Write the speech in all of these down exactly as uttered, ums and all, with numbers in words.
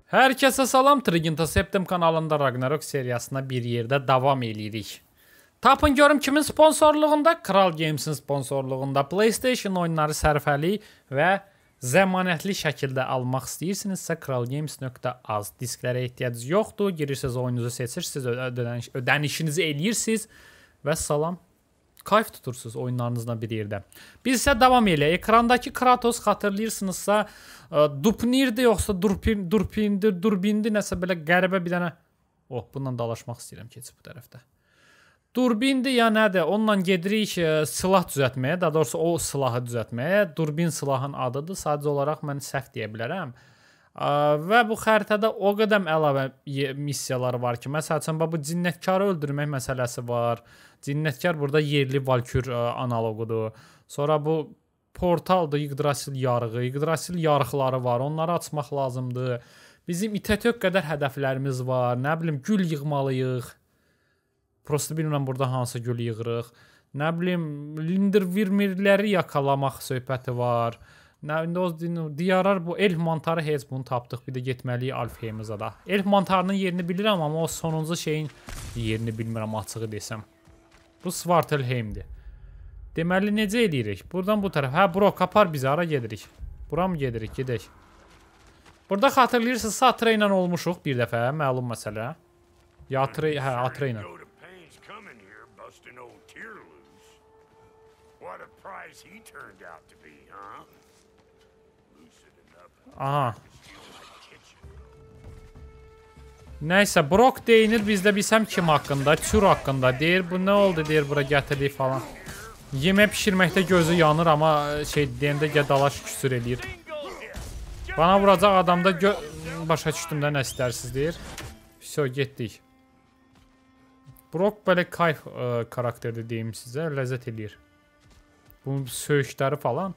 Hər kəsə salam, Triginta Septem kanalında Ragnarok seriyasına bir yerdə davam edirik. Tapın görüm kimin sponsorluğunda? Kral Games'in sponsorluğunda PlayStation oyunları sərfəli və zəmanətli şəkildə almaq istəyirsinizsə kralgames nöqtə az disklərə ehtiyac yoxdur. Girirsiniz, oyunuzu seçirsiniz, ödəniş, ödənişinizi eləyirsiniz və salam. Kayf tutursunuz oyunlarınızla bir yerdə. Biz isə davam elə. Ekrandakı Kratos xatırlayırsınızsa Dupnirdir yoxsa Durpin, Durpindir, Durbindir nəsə belə qəribə bir dənə. Oh, bununla dalaşmaq istəyirəm keçib bu tərəfdə. Durbindir ya nədir? Onunla gedirik silah düzəltməyə, daha doğrusu o silahı düzəltməyə. Durbin silahın adıdır. Sadəcə olaraq mən səhv deyə bilərəm. Və bu xəritədə o qədər əlavə missiyalar var ki, məsəl üçün bu cinnətkarı öldürmək məsələsi var. Cinnətkar burada yerli Valkür analoqudur. Sonra bu portaldır, Yggdrasil yarığı. Yggdrasil yarıqları var. Onları açmaq lazımdır. Bizim itə-tök qədər hədəflərimiz var. Nə bilim, gül yığmalıyıq. Prosta bilmirəm burada hansı gül yığırıq. Nə bilim, Lindervirmirləri yakalamaq söhbəti var. Nə bilim, diyarar bu elf mantarı heç bunu tapdıq. Bir də getməliyik Alfheimizə da. Elf mantarının yerini bilirəm, amma o sonuncu şeyin yerini bilmirəm, açığı desəm. Bu Svartalheimdir. Deməli, necə edirik? Buradan bu tərəf. Hə, Brok, apar bizi, ara gedirik. Bura mı gedirik? Gedək. Burada xatırlayırsınız, Atre ilə olmuşuq bir dəfə, məlum məsələ. Ya Atre, hə, Atre ilə. Aha. Nəysə, Brok deyinir, bizdə bilsəm kim haqqında, Tür haqqında deyir. Bu nə oldu deyir, bura gətirdik falan. Yemək pişirməkdə gözü yanır, amma şey deyəndə dalaş küsür eləyir. Bana vuracaq adamda başa düşdüm də nə istərsiniz deyir. Vəsə, getdik. Brok belə kayf karakterdir deyim sizə, ləzzət eləyir. Bunun söyüşləri falan.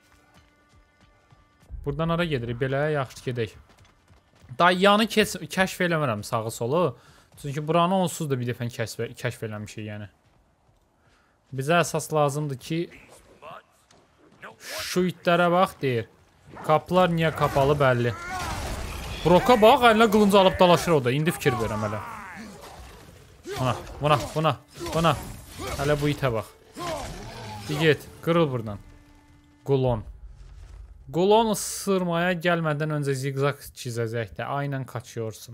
Buradan ara gedirik, belə yaxşı gedək. Dayyanı kəşf eləmirəm sağı solu. Çünki buranı onsuz da bir dəfə kəşf eləmişik yəni. Bizə əsas lazımdır ki, şu itlərə bax deyir. Qapılar niyə kapalı bəlli. Broka bax, əlinə qılınca alıb dalaşır o da. İndi fikir verirəm hələ. Buna, buna, buna, buna. Hələ bu itə bax. Bir get, qırıl buradan. Qulon. Qulon ısırmaya gəlmədən öncə zigzag çizəcək də. Aynən kaçıyorsun.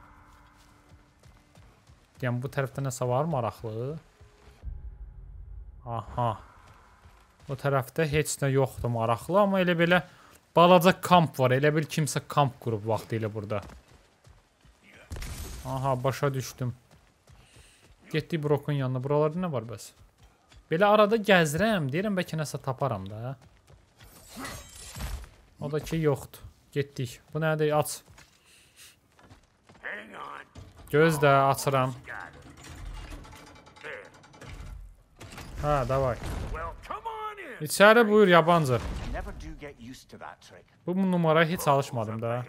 Yəni bu tərəfdə nəsə var maraqlı? Aha. O tərəfdə heç nə yoxdur maraqlı, amma elə belə balaca kamp var. Elə bil kimsə kamp qurub vaxtı ilə burada. Aha, başa düşdüm. Getdik Brokun yanına. Buralarda nə var bəs? Belə arada gəzirəm. Deyirəm, bəlkə nəsə taparam da. O da ki, yoxdur. Getdik. Bu nədir? Aç. Gözlə, açıram. Hə, davay. İçəri buyur, yabancı. Bu numara heç çalışmadım da.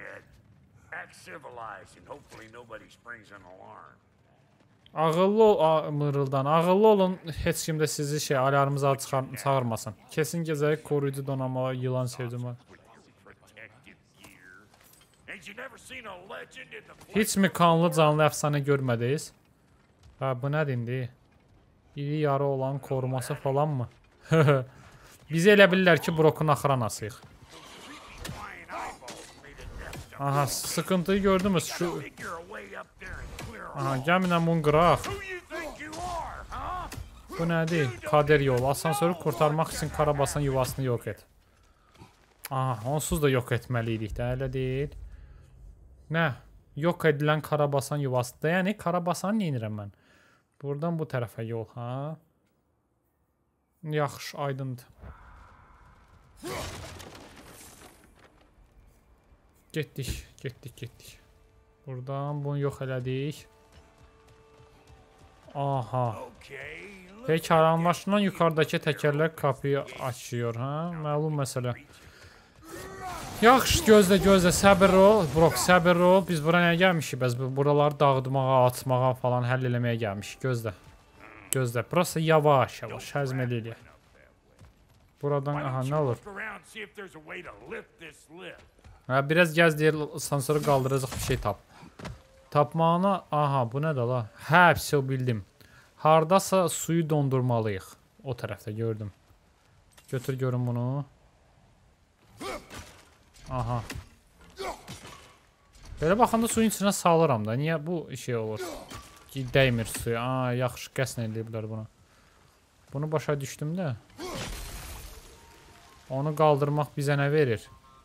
Ağıllı ol, mırıldan. Ağıllı olun, heç kim də sizi şey, alarmımıza çağırmasın. Kesin gəzərik, koruyucu donanmalar, yılan sevdim var. Heç mi kanlı canlı əfsanə görmədiniz? Hə, bu nədir indi? İri yarı olan koruması falan mı? Bizi elə bilirlər ki, Brokun axıranasıyıq. Aha, sıkıntıyı gördünüz şu... Aha, gəlminən bunu qıraq. Bu nədir? Kader yolu. Asansörü kurtarmaq üçün Karabasan yuvasını yox et. Aha, onsuz da yox etməliydik də, elə deyil. Nə? Yox edilən Karabasan yuvasıdır. Yəni, Karabasan neyinirəm mən? Buradan bu tərəfə yol, ha? Yaxşı, aydındır. Getdik, getdik, getdik. Buradan bunu yox elədik. Aha. Peki, aranlaşılan yukarıdakı təkərlər qapıyı açıyor, ha? Məlum məsələ. Yaxşı, gözlə, gözlə, səbir ol. Brok, səbir ol. Biz bura nəyə gəlmişik? Bəs buraları dağıtmağa, atmağa falan həll eləməyə gəlmişik. Gözlə. Gözlə. Burası yavaş, yavaş. Həzm eləyək. Buradan, aha, nə olur? Ha, biraz gəz deyir, asansörü qaldıracaq bir şey tap. Tapmağına, aha bu nədir la? Hə, все bildim. Hardasa suyu dondurmalıyıq. O tərəfdə gördüm. Götür görün bunu. Aha. Belə baxanda suyun içinə salıram da. Niyə bu şey olur? Ki, dəymir suya. Aa, yaxşı qəsdən ediblər bunu. Bunu başa düşdüm də. Onu qaldırmaq bizə nə verir?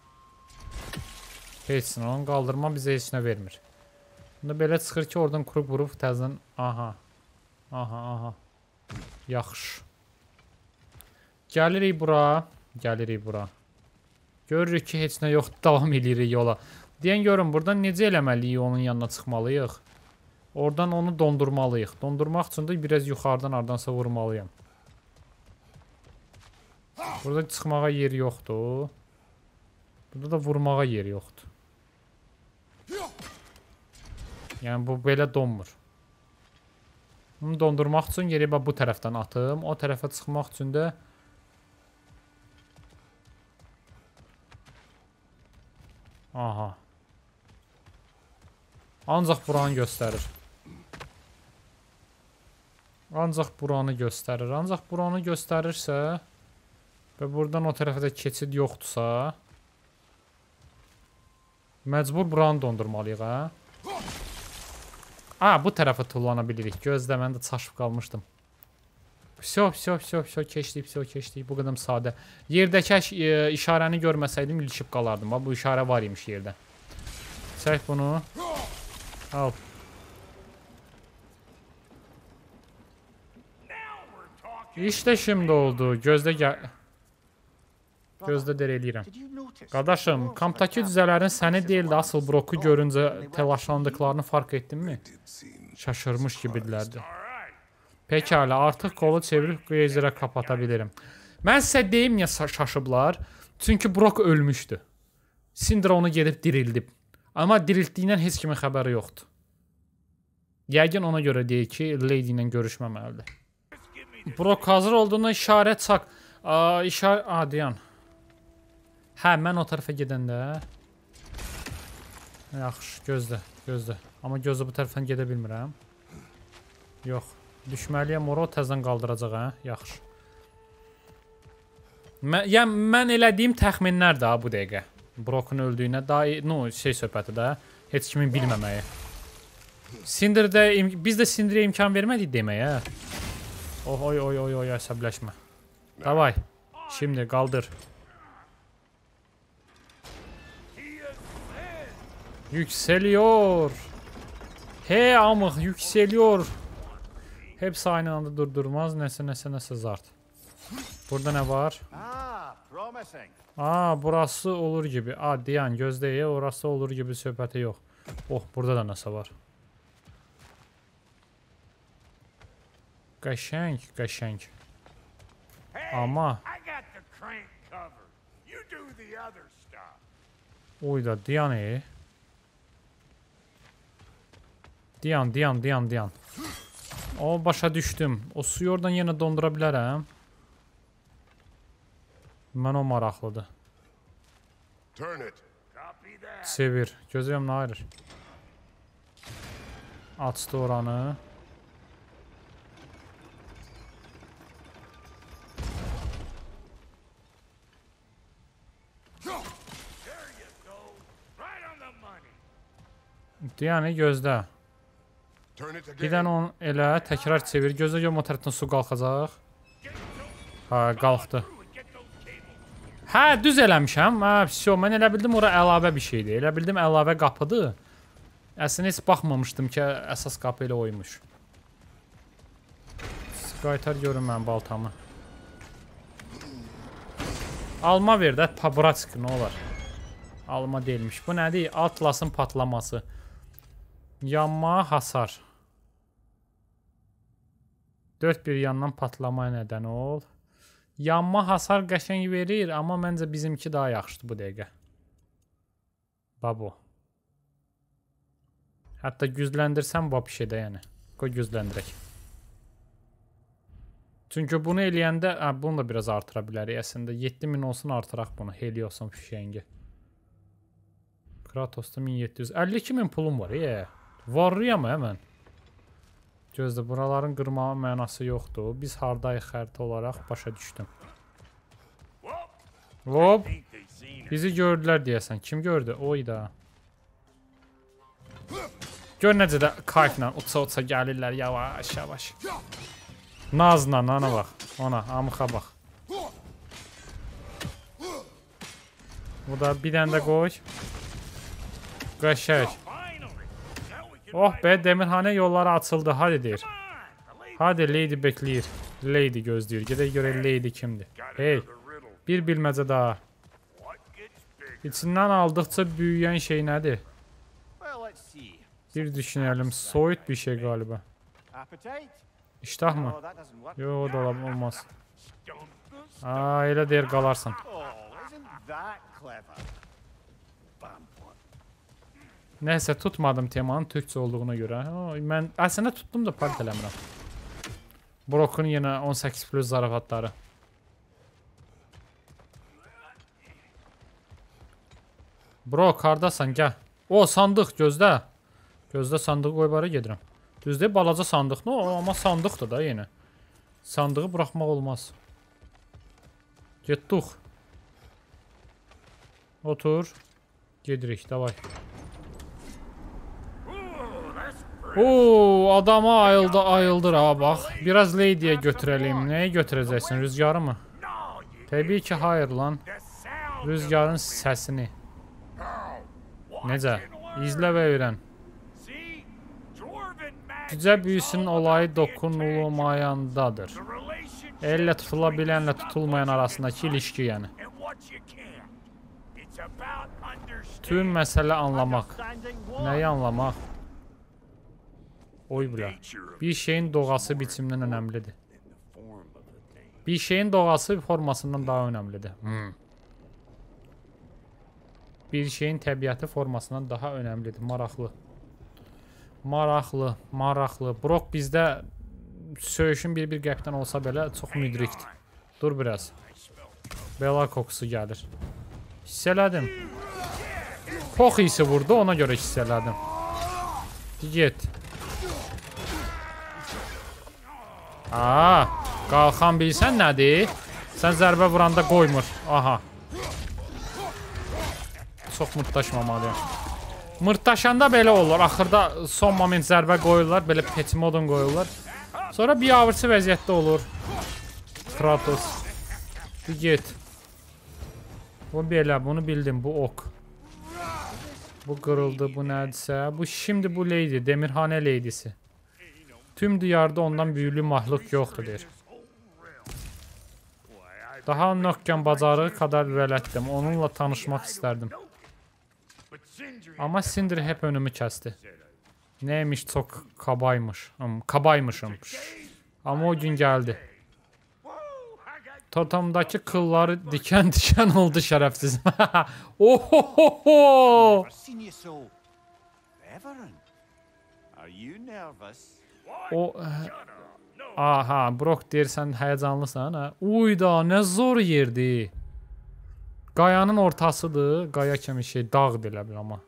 Heç nə. Onu qaldırmaq bizə heç nə vermir. Bunda belə çıxır ki, oradan qurub vurub təzdən. Aha. Aha, aha. Yaxşı. Gəlirik bura. Gəlirik bura. Görürük ki, heç nə yoxdur. Davam edirik yola. Deyən görün, buradan necə eləməliyik, onun yanına çıxmalıyıq. Oradan onu dondurmalıyıq. Dondurmaq üçün də biraz yuxarıdan ardansa vurmalıyam. Burada çıxmağa yer yoxdur. Burada da vurmağa yer yoxdur. Yəni bu belə donmur. Bunu dondurmaq üçün yeri bu tərəfdən atım. O tərəfə çıxmaq üçün də aha. Ancaq buranı göstərir. Ancaq buranı göstərir. Ancaq buranı göstərirsə və buradan o tərəfə də keçid yoxdursa məcbur buranı dondurmalıyıq, hə? Aa, bu tərəfə tullana bilirik. Gözlə, mən də çaşıb qalmışdım. Всё, всё, всё, всё, keçdik, всё, keçdik. Bu qədər sadə. Yerdəki e, işarəni görməsəydim ilişib qalardım. Bu işarə var imiş yerdə. Çək bunu. Al. İşte şimdi oldu. Gözdə gəl. Gözdə der eləyirəm. Qardaşım, kampdakı düzələrin səni deyil də asıl Broku görüncə telaşlandıqlarını fark etdinmi? Şaşırmış gibidirlərdi. Pekala, artıq kolu çevirib Geyzerə kapata bilirim. Mən sizə deyim niyə şaşıblar? Çünki Brok ölmüşdü. Sindra onu gedib dirildib. Amma dirildiyindən heç kimin xəbəri yoxdur. Yəqin ona görə deyir ki, Lady ilə görüşməməlidir. Brok hazır olduğuna işarət çak. İşarət... Aa, dayan. Hə, mən o tərəfə gedəndə... Yaxşı, gözlə, gözlə. Amma gözlə bu tərəfdən gedə bilmirəm. Yox. Düşməliyəm, ora o təzdən qaldıracaq, hə? Yaxşı. Mən, yəni, mən elədiyim təxminlər də bu dəqiqə. Brokun öldüyünə dair, no, şey söhbəti də. Heç kimin bilməməyi. Sindirdə, biz də Sindirə imkan vermədik deməyə. Oh, oy, oy, oy, oy, əsəbləşmə. Davay, şimdi qaldır. Yükseliyor. Hey amıq, yükseliyor. Hepsi aynı anda durdurmaz. Nəsə, nəsə, nəsə zart. Burada nə var? Aa, burası olur gibi. Aa, dayan, gözləyə, orası olur gibi söhbəti yox. Oh, burada da nəsə var. Qəşəng, qəşəng. Amma Uyda, dayan e. Dayan, dayan, dayan, dayan. O, başa düşdüm. O suyu oradan yenə dondura bilərəm. Mən o maraqlıdır. Çevir. Gözləyəm, nə ayırır? Açdı oranı. Yəni, gözlə. Bir dənə onu elə, təkrar çevir. Gözlə, görüm o tərəfdən su qalxacaq. Ha, qalxdı. Hə, düz eləmişəm. Hə, всё, mən elə bildim ora əlavə bir şeydir. Elə bildim əlavə qapıdır. Əslində heç baxmamışdım ki, əsas qapı elə oymuş. Qaytar görün mən baltamı. Alma ver də, pabratski, nə olar? Alma deyilmiş. Bu nədir? Atlasın patlaması. Yanma, hasar. Dörd bir yandan patlamaya nədən ol. Yanma, hasar qəşəng verir, amma məncə bizimki daha yaxşıdır bu dəqiqə. Babo. Hətta gücləndirsəm bu bir şeydə, yəni. Qoy gücləndirək. Çünki bunu eləyəndə, hə, bunu da biraz artıra bilərik əslində. yeddi min olsun artıraq bunu. Heliosun fişəngi. Kratos'da min yeddi yüz əlli iki min pulum var. Ye. Varrıyam hemen. Gözdə buraların qırmağa mənası yoxdur. Biz hardayıq xəritə olaraq başa düşdüm. Hop. Bizi gördülər deyəsən. Kim gördü? Oyda. Gör necə də kayfla uça-uça gəlirlər yavaş-yavaş. Nazla, ana bax. Ona, amıxa bax. Bu da bir dənə də qoy. Qəşək. Oh be, demirhane yolları açıldı. Hadi deyir. Hadi, Lady bekləyir. Lady gözləyir. Gedək görək Lady kimdir. Hey, bir bilməcə daha. İçindən aldıqca büyüyən şey nədir? Bir düşünelim. Soyut bir şey galiba. İştah mı? Yok, o da olmaz. Aa, elə deyir qalarsan. Neyse, tutmadım temanın Türkçe olduğuna göre. Ha, mən əslində tutdum da part eləmirəm. Brok'un yenə on səkkiz plus zarafatları. Brok, hardasan, gəl. O, sandıq, gözlə. Gözlə, sandığı qoybara gedirəm. Düzdür, balaca sandıq. No, amma sandıqdır da yenə. Sandığı buraxmaq olmaz. Getdik. Otur. Gedirik, davay. Oo, adama ayıldı, ayıldır ha, bax. Biraz Lady'ye götürelim. Neyi götürəcəksin, rüzgarı mı? Təbii ki, hayır lan. Rüzgarın səsini. Necə? İzlə və öyrən. Cücə büyüsünün olayı dokunulmayandadır. Elle tutula bilənlə tutulmayan arasındakı ilişki yəni. Tüm məsələ anlamaq. Nəyi anlamaq? Oy bile. Bir şeyin doğası biçiminden önemlidir. Bir şeyin doğası formasından daha önemlidir. Hmm. Bir şeyin təbiəti formasından daha önemlidir. Maraqlı. Maraqlı, maraqlı. Brok bizdə söyüşün bir-bir qəpdən olsa belə çox müdrikdir. Dur biraz. Bela kokusu gəlir. Hiss elədim. Pox iyisi vurdu, ona görə hiss elədim. Get. Aa, qalxan bilsən nədir? Sən zərbə vuranda qoymur. Aha. Çox mırtdaşmamalıyım. Mırtdaşanda belə olur. Axırda son moment zərbə qoyurlar. Belə pet modun qoyurlar. Sonra bir avırçı vəziyyətdə olur. Kratos. Bir get. Bu belə, bunu bildim. Bu ok. Bu qırıldı, bu nədirsə. Bu şimdi bu Lady, demirhane Lady'si. Tüm diyarda ondan büyülü mahluk yoxdur, deyir. Daha nökkən bacarığı kadar vələtdim. Onunla tanışmaq istərdim. Amma Sindri hep önümü kəsdi. Neymiş, çox kabaymış. Kabaymışım. Amma o gün gəldi. Totemdaki kılları diken-diken oldu şərəfsiz. Ohohoho! O... Aha, Brok deyir, sən həyəcanlısan, hə? Uyda, nə zor yerdir. Qayanın ortasıdır. Qaya kimi şey, dağdır elə bil amma.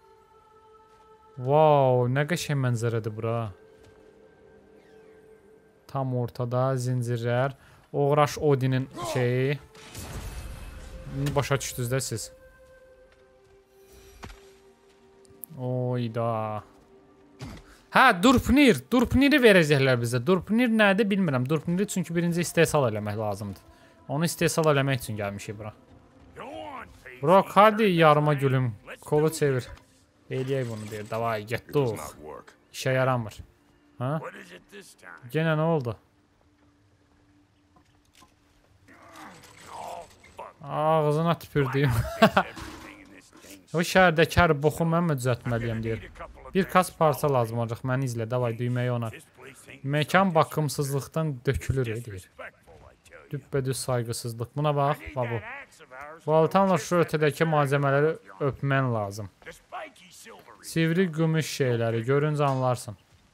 Wow, nə qəşəng mənzərədir bura. Tam ortada zincirlər. Uğraş Odin'in şeyi. Başa düşdünüz də siz. Oyda. Hə, Durpnir. Durpnir'i verəcəklər bizə. Durpnir nədir bilmirəm. Durpnir'i çünki birinci istehsal eləmək lazımdır. Onu istehsal eləmək üçün gəlmişik bura. Brok, hadi yarıma gülüm. Kolu çevir. Eləyək bunu deyir. Davay, getdik. İşə yaramır. Ha? Genə nə oldu? Ağzına tüpürdüyüm. O şəhərdəki hər boxu mən mi düzəltməliyəm deyir. Bir kas parça lazım olacaq. Məni izlə. Davay, düyməyi ona. Mekan bakımsızlıqdan dökülür, deyir. Düppədüz saygısızlıq. Buna bax, babu. Valtanla şu ötədəki malzəmələri öpmən lazım. Sivri gümüş şeyləri görüncə anlarsın.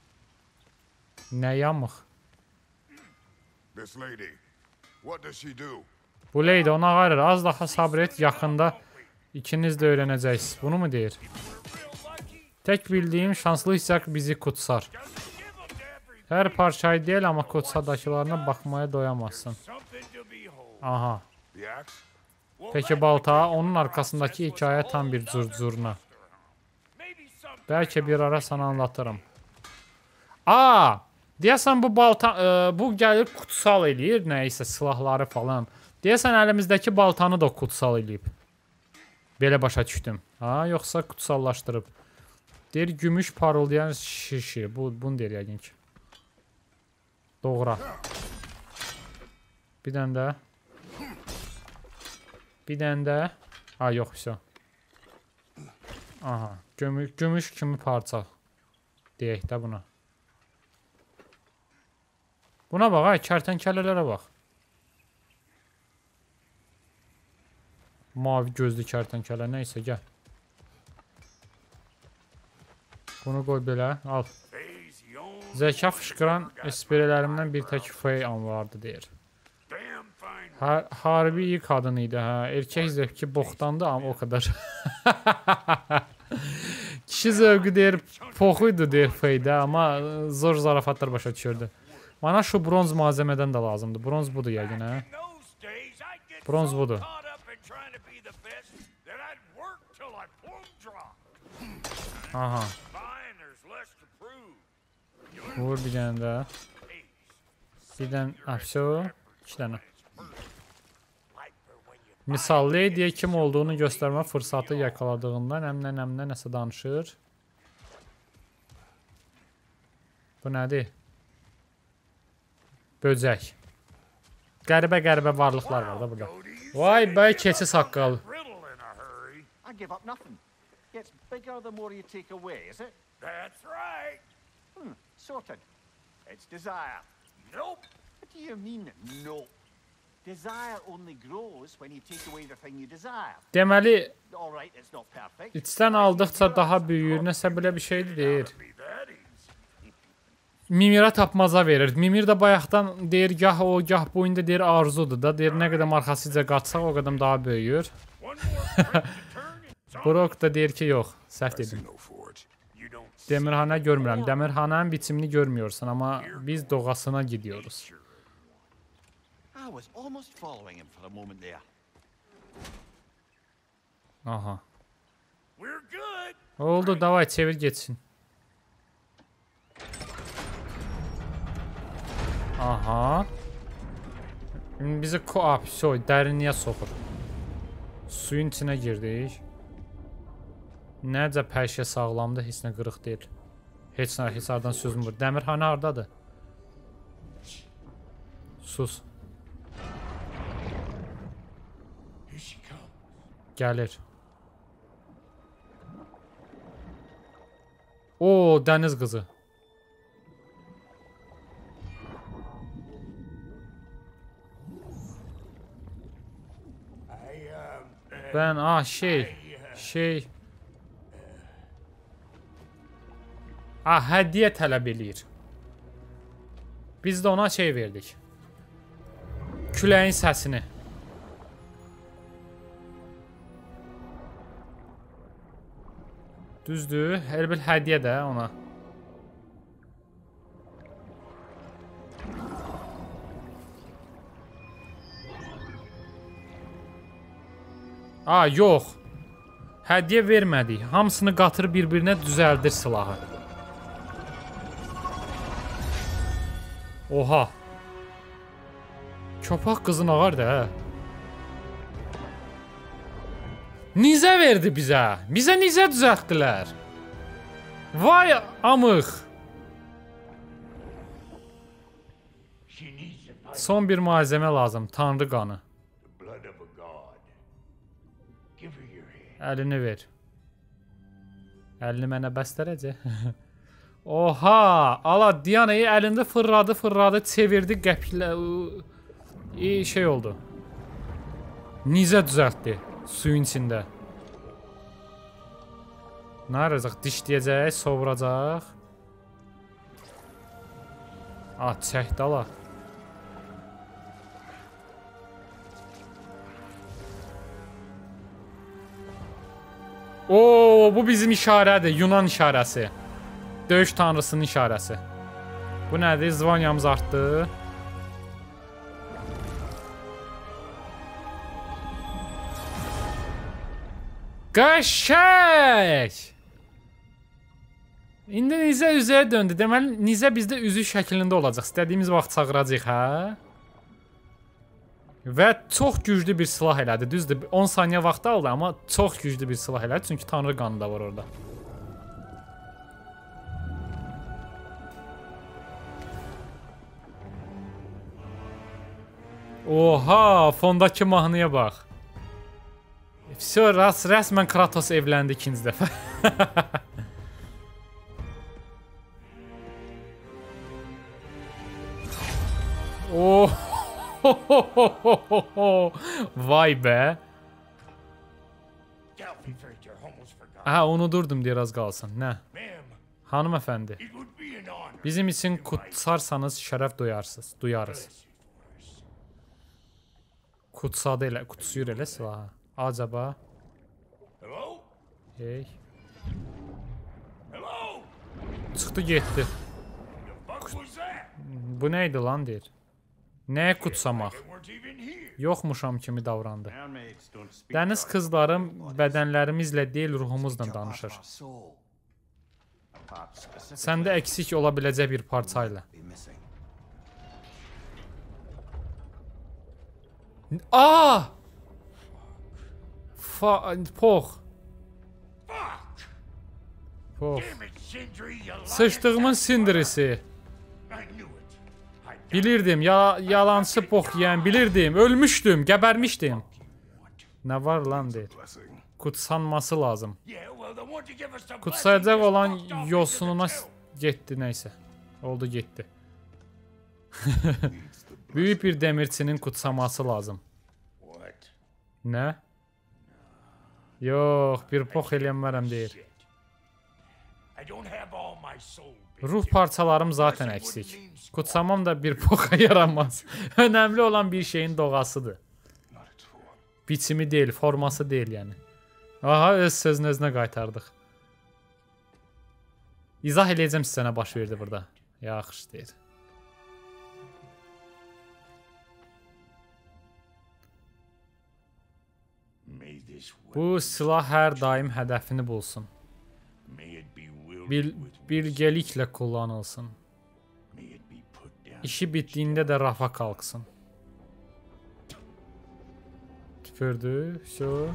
Nə yamıq? Bu Lady ona qayırır. Az daha sabr et. Yaxında İkiniz de öğreneceksiniz. Bunu mu deyir? Tek bildiğim şanslı hissək bizi kutsar. Her parçayı değil ama kutsadakılarına bakmaya doyamazsın. Aha. Peki balta, onun arkasındaki hikaye tam bir zurcurna. Belki bir ara sana anlatırım. Aa, deyəsən bu balta, e, bu gəlir kutsal eləyir, nəysə silahları falan. Deyəsən əlimizdəki baltanı da kutsal eləyib. Belə başa düşdüm. Ha, yoxsa kutsallaşdırıb. Deyir gümüş parıldayan şişi. Bu bunu deyir yəqin ki. Doğra. Bir dənə də. Bir dənə də. Ha, yoxsa. Aha, gümüş, gümüş kimi parça. Deyək də buna. Buna bax, ay, kərtənkələlərə bax. Mavi gözlü kərtənkələ, neysə, gəl. Bunu qoy belə, al. Zəka fışqıran esprələrimdən bir tək fey an vardı, deyir. Har harbi iyi kadın idi, hə. Erkək zövqü boxdandı, amma o kadar. Kişi zövqü deyir, poxuydu, deyir feydə, amma zor zarafatlar başa düşürdü. Bana şu bronz malzemeden de lazımdı. Bronz budur yəqin, hə? Bronz budur. Aha. Vur bir dənə də. Bir dənə, apso. İki dənə. Misal, Lady'yə kim olduğunu göstərmə fırsatı yakaladığından əmlə-əmlə nəsə danışır. Bu nədir? Böcək. Qəribə-qəribə varlıqlar var da burada. Vay bəy, keçi saqqal. Deməli, içdən aldıqca daha böyüyür, nəsə belə bir şeydir, deyir. Mimirə tapmaza verir. Mimir də bayaqdan deyir, gah o, gah bu, indi deyir, arzudur da. Deyir, nə qədər arxasıca qaçsaq, o qədər daha böyüyür. Brok da deyir ki, yox, səhv dedim. Demirxana görmürəm. Demirxananın biçimini görmüyorsun, amma biz doğasına gidiyoruz. Aha. Oldu, davay, çevir geçsin. Aha. Şimdi bizi koap, soy, dərinliyə soxur. Suyun içine girdik. Necə pəşə sağlamdır, heç nə qırıq deyil. Heç nə, heç hardan sözüm var. Dəmirxana hardadır? Sus. Gəlir. Oo, dəniz qızı. Ben, ah şey, şey. Ah, hədiyyə tələb eləyir. Biz də ona şey verdik. Küləyin səsini. Düzdür, hər bir hədiyyə də ona. Aa, yox. Hədiyyə vermədik. Hamısını qatır bir-birinə düzəldir silahı. Oha. Köpək qızın ağar da, hə. Nizə verdi bizə. Bizə nizə düzəltdilər. Vay amıq. Son bir malzemə lazım. Tanrı qanı. Əlini ver. Əlini mənə bəstərəcək. Oha! Ala, Diana'yı əlində fırladı, fırladı, çevirdi, qəpiklə... İyi şey oldu. Nizə düzəltdi. Suyun içində. Nə arayacaq? Dişləyəcək, sovuracaq. Ah, çəkdi ala. Oo, bu bizim işarədir. Yunan işarəsi. Döyüş tanrısının işarəsi. Bu nədir? Zvanyamız artdı. Qəşəng! İndi nizə üzəyə döndü. Deməli, nizə bizdə üzük şəklində olacaq. İstədiyimiz vaxt çağıracaq, hə? Və çox güclü bir silah elədi. Düzdür, on saniyə vaxt aldı, amma çox güclü bir silah elədi. Çünki tanrı qanı da var orada. Oha, fondakı mahnıya bax. Все, ras, rəsmən Kratos evləndi ikinci dəfə. Oh. Vay be. Ha, unudurdum deyə az qalsın. Nə? Hanımefendi. Bizim için kutsarsanız şərəf duyarsınız, duyarız. Kutsadı elə, kutsuyur elə silahı. Acaba. Hey. Çıxdı getdi. Bu neydi lan deyir. Nəyə kutsamaq? Yoxmuşam kimi davrandı. Dəniz qızlarım bədənlərimizlə deyil, ruhumuzla danışır. Səndə eksik ola biləcək bir parçayla. Aa! Pox. Pox. Sıçdığımın sindirisi. Bilirdim, ya yalançı pox yiyən bilirdim. Ölmüşdüm, gəbərmişdim. Nə var lan deyir. Kutsanması lazım. Kutsayacaq olan yosununa getdi nəysə. Oldu getdi. Büyük bir demirçinin kutsaması lazım. Nə? Yox, bir pox eləyənmərəm deyir. Ruh parçalarım zaten eksik. Kutsamam da bir poxa yaramaz. Önemli olan bir şeyin doğasıdır. Biçimi değil, forması değil yani. Aha, öz sözünü özünə qaytardıq. İzah eləyəcəm sizə nə baş verdi burada. Yaxşı deyir. Bu silah hər daim hədəfini bulsun. Bil, bilgeliklə kullanılsın. İşi bitdiğinde də rafa kalksın. Tüpürdü, все.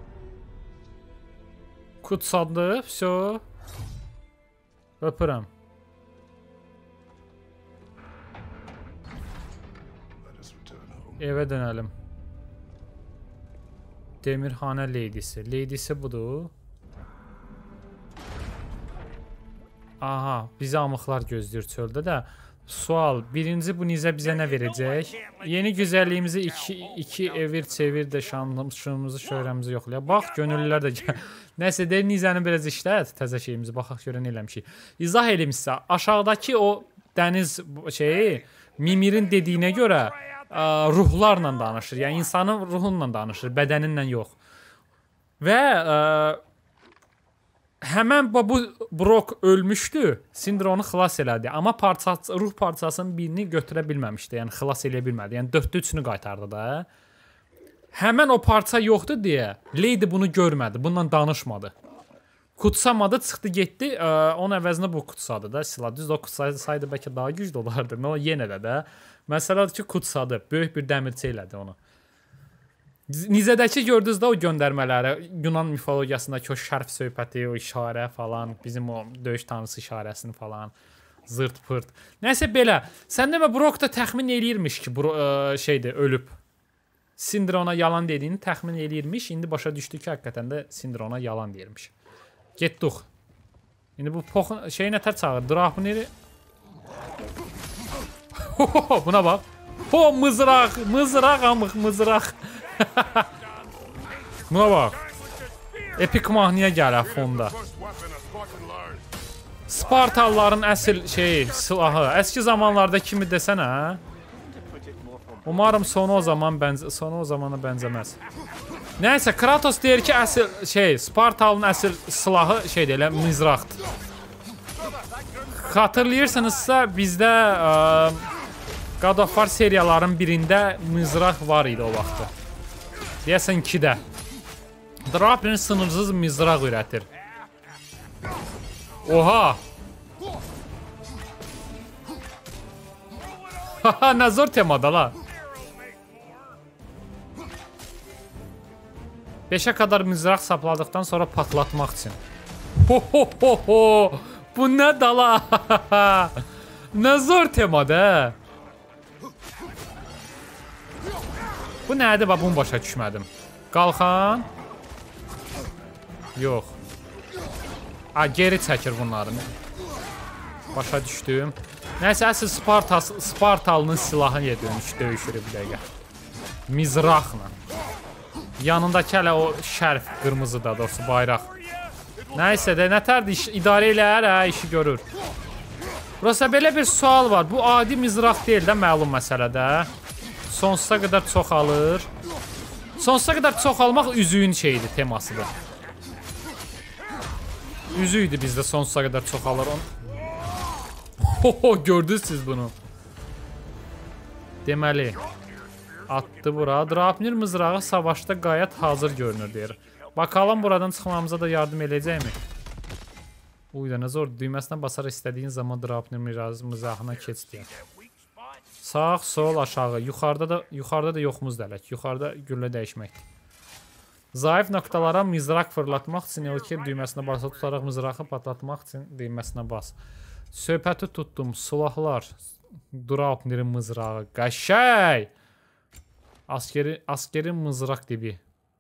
Kutsandı, все. Öpürəm. Evə dönəlim. Demirxana leydisi. Leydisi budur. Aha, bizi amıqlar gözləyir çöldə də. Sual, birinci bu nizə bizə nə verəcək? Yeni güzəlliyimizi iki, iki evir çevir də şanlımızı, şöhrəmizi yoxlayaq. Bax, gönüllülər də gəl. Nəsə deyir, nizəni biraz işlət, təzə şeyimizi, baxaq görən eləmişik. İzah edim sizə, aşağıdakı o dəniz şeyi, Mimir'in dediyinə görə ə, ruhlarla danışır. Yəni, insanın ruhunla danışır, bədəninlə yox. Və ə, həmən bu Brok ölmüşdü, Sindri onu xilas elədi. Amma parçası, ruh parçasının birini götürə bilməmişdi, yəni xilas eləyə bilmədi. Yəni dörddə üçünü qaytardı da. Həmən o parça yoxdur deyə Lady bunu görmədi, bununla danışmadı. Kutsamadı, çıxdı getdi, onun əvəzinə bu kutsadı da silah. Düz o kutsaydı bəlkə daha güclü olardı, amma yenə də də. Məsələdir ki, kutsadı, böyük bir dəmirçi elədi onu. Nizədəki gördünüz də o göndərmələri, Yunan mifologiyasındakı o şərf söhbəti, o işarə falan, bizim o döyüş tanrısı işarəsini falan, zırt pırt. Nəsə belə, sən demə Brok da təxmin eləyirmiş ki, bu şeydir, ölüb. Sindri ona yalan dediyini təxmin eləyirmiş, indi başa düşdü ki, həqiqətən də Sindri ona yalan deyirmiş. Getdik. İndi bu poxun şeyi nətər çağır, Draupniri. Buna bax. Ho, mızraq, mızraq amıq, mızraq. Buna bax. Epik mahnıya gəlir fonda. Spartalıların əsl şeyi, silahı. Əski zamanlarda kimi desənə. Umarım sonu o zaman bənz sonu o zamana bənzəməz. Nəysə, Kratos deyir ki, əsl şey, Spartalın əsl silahı şey deyil, mizraqdır. Xatırlayırsınızsa, bizdə ə, God of War seriyaların birində mizraq var idi o vaxtı. Deyəsən ikidə. Draupnir sınırsız mizraq ürətir. Oha! Haha, nə zor temada la. beşə kadar mizraq sapladıqdan sonra patlatmaq üçün. Ho ho ho ho! Bu nə dala? Nə zor temada. Bu nədir? Bunu başa düşmədim. Qalxan. Yox. A, geri çəkir bunların. Başa düşdüm. Nəysə, əsl Spartas, Spartalının silahını dönüş, döyüşür bir dəqiqə. Mizraqla. Yanındakı hələ o şərf, qırmızı da doğrusu, bayraq. Nəysə də, nətərdir, iş, idarə eləyər, hə, işi görür. Burası belə bir sual var. Bu adi mizraq deyil də, məlum məsələdə. Sonsuza qədər çoxalır. Sonsuza qədər çoxalmaq üzüyün şeyidir, temasıdır. Üzüydü bizdə sonsuza qədər çoxalır. Oho, gördünüz siz bunu. Deməli, atdı bura. Draupnir mızrağı savaşda qayət hazır görünür, deyir. Bakalım buradan çıxmamıza da yardım eləyəcəkmi? Uyda, nə zor. Düyməsinə basaraq istədiyin zaman Draupnir mızrağına keç, deyir. Sağ, sol, aşağı. Yuxarıda da, yuxarıda da yoxumuz dələk. Yuxarıda güllə dəyişməkdir. Zayıf nöqtələrə mizraq fırlatmaq üçün L K düyməsinə basıb tutaraq mızrağı patlatmaq üçün düyməsinə bas. Söhbəti tutdum. Silahlar. Draupnirin mızrağı. Qəşəy! Askeri, askerin mızraq dibi.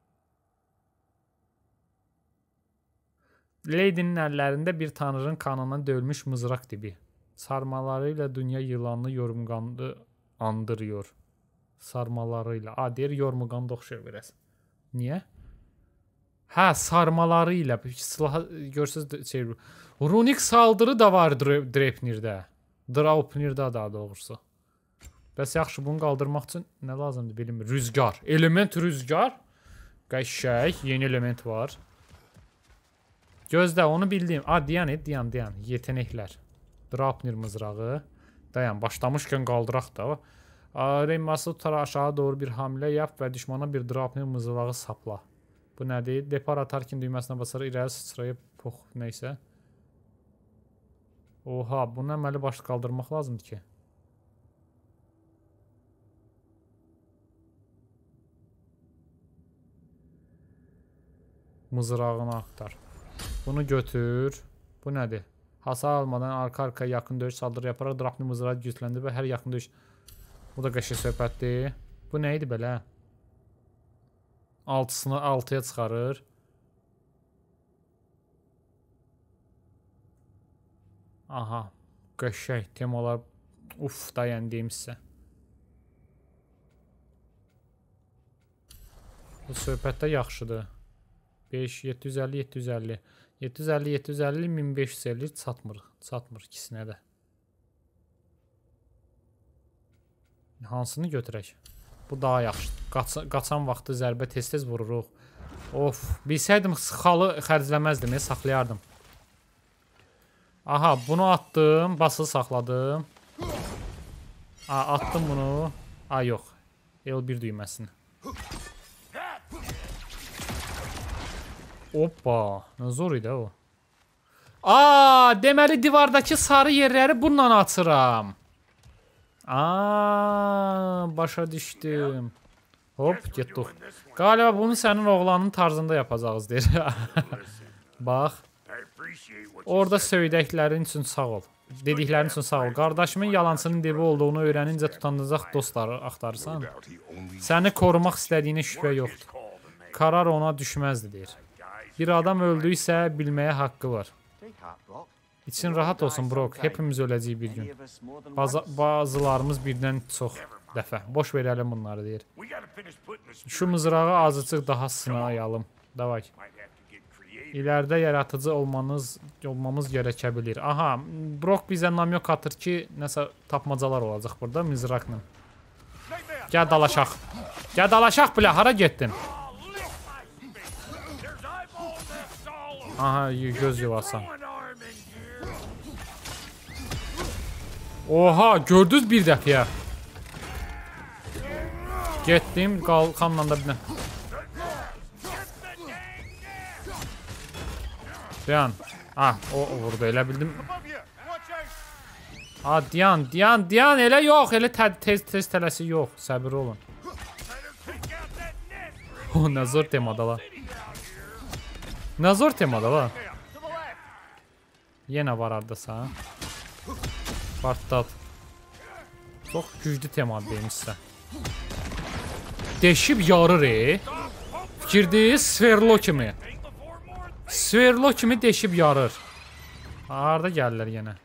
Lady'nin əllərində bir tanrının kanından dövülmüş mızraq dibi. Sarmalarıyla dünya yılanlı yorumqandı andırıyor. Sarmalarıyla. A, deyir yorumqandı oxşur biraz. Niyə? Hə, sarmalarıyla. Silahı görsünüz şey. Runik saldırı da var Draupnirdə. Draupnirdə daha doğrusu. Bəs yaxşı, bunu qaldırmaq üçün nə lazımdır bilmir. Rüzgar. Element rüzgar. Qəşəng. Yeni element var. Gözlə, onu bildim. A, dayan, dayan, dayan. Yetenəklər. Draupnir mızrağı. Dayan, başlamışkən qaldıraq da. Reynması tutaraq aşağı doğru bir hamilə yap və düşmana bir Draupnir mızrağı sapla. Bu nədir? Depar atarkən düyməsinə basaraq irəli sıçrayıb, pox, neysə. Oha, bunu əməli baş qaldırmaq lazımdır ki. Mızrağını aktar. Bunu götür. Bu nədir? Hasar almadan arka-arka yaxın döyüş saldırı yaparaq Draupnir mızrağı gücləndir və hər yaxın döyüş... Bu da qəşəng söhbətdir. Bu nə idi belə? Altısını altıya çıxarır. Aha. Qəşəng temalar. Uf, dayan deyim sizə. Bu söhbətdə yaxşıdır. beş, yeddi yüz əlli, yeddi yüz əlli. yeddi yüz əlli, yeddi yüz əlli, min beş yüz əlli çatmır. Çatmır ikisinə də. Hansını götürək? Bu daha yaxşı. Qaç qaçan vaxtı zərbə tez-tez vururuq. Of, bilsəydim xalı xərcləməzdim, saxlayardım. Aha, bunu atdım, basılı saxladım. A, atdım bunu. A, yox. L bir düyməsini. Hoppa, nə zor idi o. Aa, deməli divardakı sarı yerləri bununla açıram. Aa, başa düşdüm. Hop, getdik. Qaliba bunu sənin oğlanın tarzında yapacağız, deyir. Bax. Orada söydəklərin üçün sağ ol. Dediklərin üçün sağ ol. Qardaşımın yalancının debi olduğunu öyrənincə tutanacaq dostları axtarırsan. Səni korumaq istədiyinə şübhə yoxdur. Karar ona düşməzdi, deyir. Bir adam öldüysə bilməyə haqqı var. İçin rahat olsun, Brock. Hepimiz öləcəyik bir gün. Bazı, bazılarımız birdən çox dəfə. Boş verəlim bunları, deyir. Şu mızrağı azıcıq daha sınayalım. Davay. İlərdə yaratıcı olmanız, olmamız gərəkə bilir. Aha, Brock bizə namyok atır ki, nəsə tapmacalar olacaq burada mızraqla. Gəl dalaşaq. Gəl dalaşaq bilə, hara getdin? Aha, göz yuvası. Oha, gördünüz bir dəfəyə. Getdim, qalxanla da bir nə. Dayan. Ah, o vurdu, elə bildim. Ha, dayan, dayan, dayan, elə yox, elə tez tez tələsi yox. Səbir olun. O, nə zor temada la. Nə zor temada la. Yenə var ardasa. Partlat. Çox güclü temada deyim sizə. Deşib yarır e. Fikirdir, Sverlo kimi. Sverlo kimi deşib yarır. Harada gəlirlər yenə.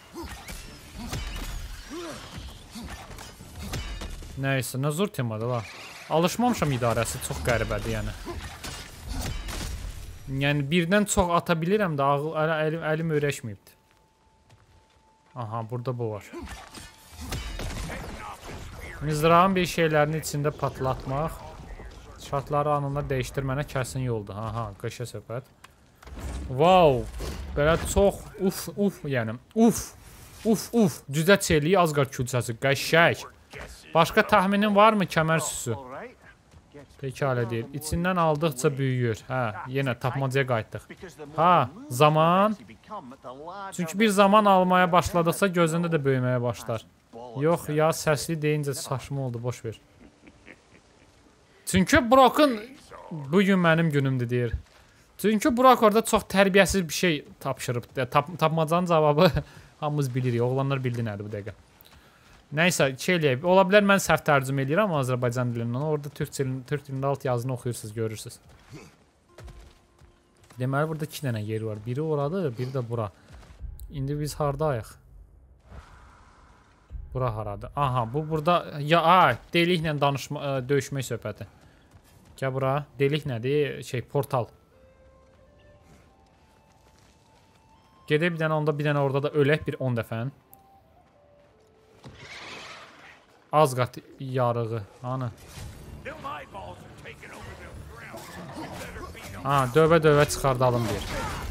Nəysə, nə zor temadır la. Alışmamışam idarəsi, çox qəribədir yəni. Yəni birdən çox ata bilirəm də əlim, əlim öyrəşməyibdir. Aha, burada bu var. Mizrağın bir şeylərini içində patlatmaq. Şartları anında dəyişdirmənə kəsin yoldur. Aha, qəşə söhbət. Wow, belə çox uf, uf, yəni uf, uf, uf. Cüzə çeliyi Asgard külçəsi, qəşək. Başqa təxminin varmı kəmər süsü? Pekala deyil. İçindən aldıqca büyüyür. Hə, yenə tapmacaya qayıtdıq. Ha, zaman. Çünki bir zaman almaya başladıqsa gözündə də böyüməyə başlar. Yox ya, səsli deyincə saçma oldu, boş ver. Çünki Brock'un bugün mənim günümdür deyir. Çünki Brock orada çox tərbiyəsiz bir şey tapşırıb. Tap tapmacanın cavabı hamımız bilirik. Oğlanlar bildi nədir bu dəqiqə. Nəysə, şey eləyək. Ola bilər mən səhv tərcümə eləyirəm Azərbaycan dilindən. Orada türk dilində alt yazını oxuyursunuz, görürsünüz. Deməli, burada iki dənə yer var. Biri oradır, biri də bura. İndi biz hardayıq? Bura haradır? Aha, bu burada... Ya, ay, deliklə danışma, döyüşmək söhbəti. Gəl bura. Delik nədir? Şey, portal. Gedək bir dənə onda, bir dənə orada da ölək bir on dəfən. Asgard yarığı. Hanı? Ha, dövə-dövə çıxardalım bir.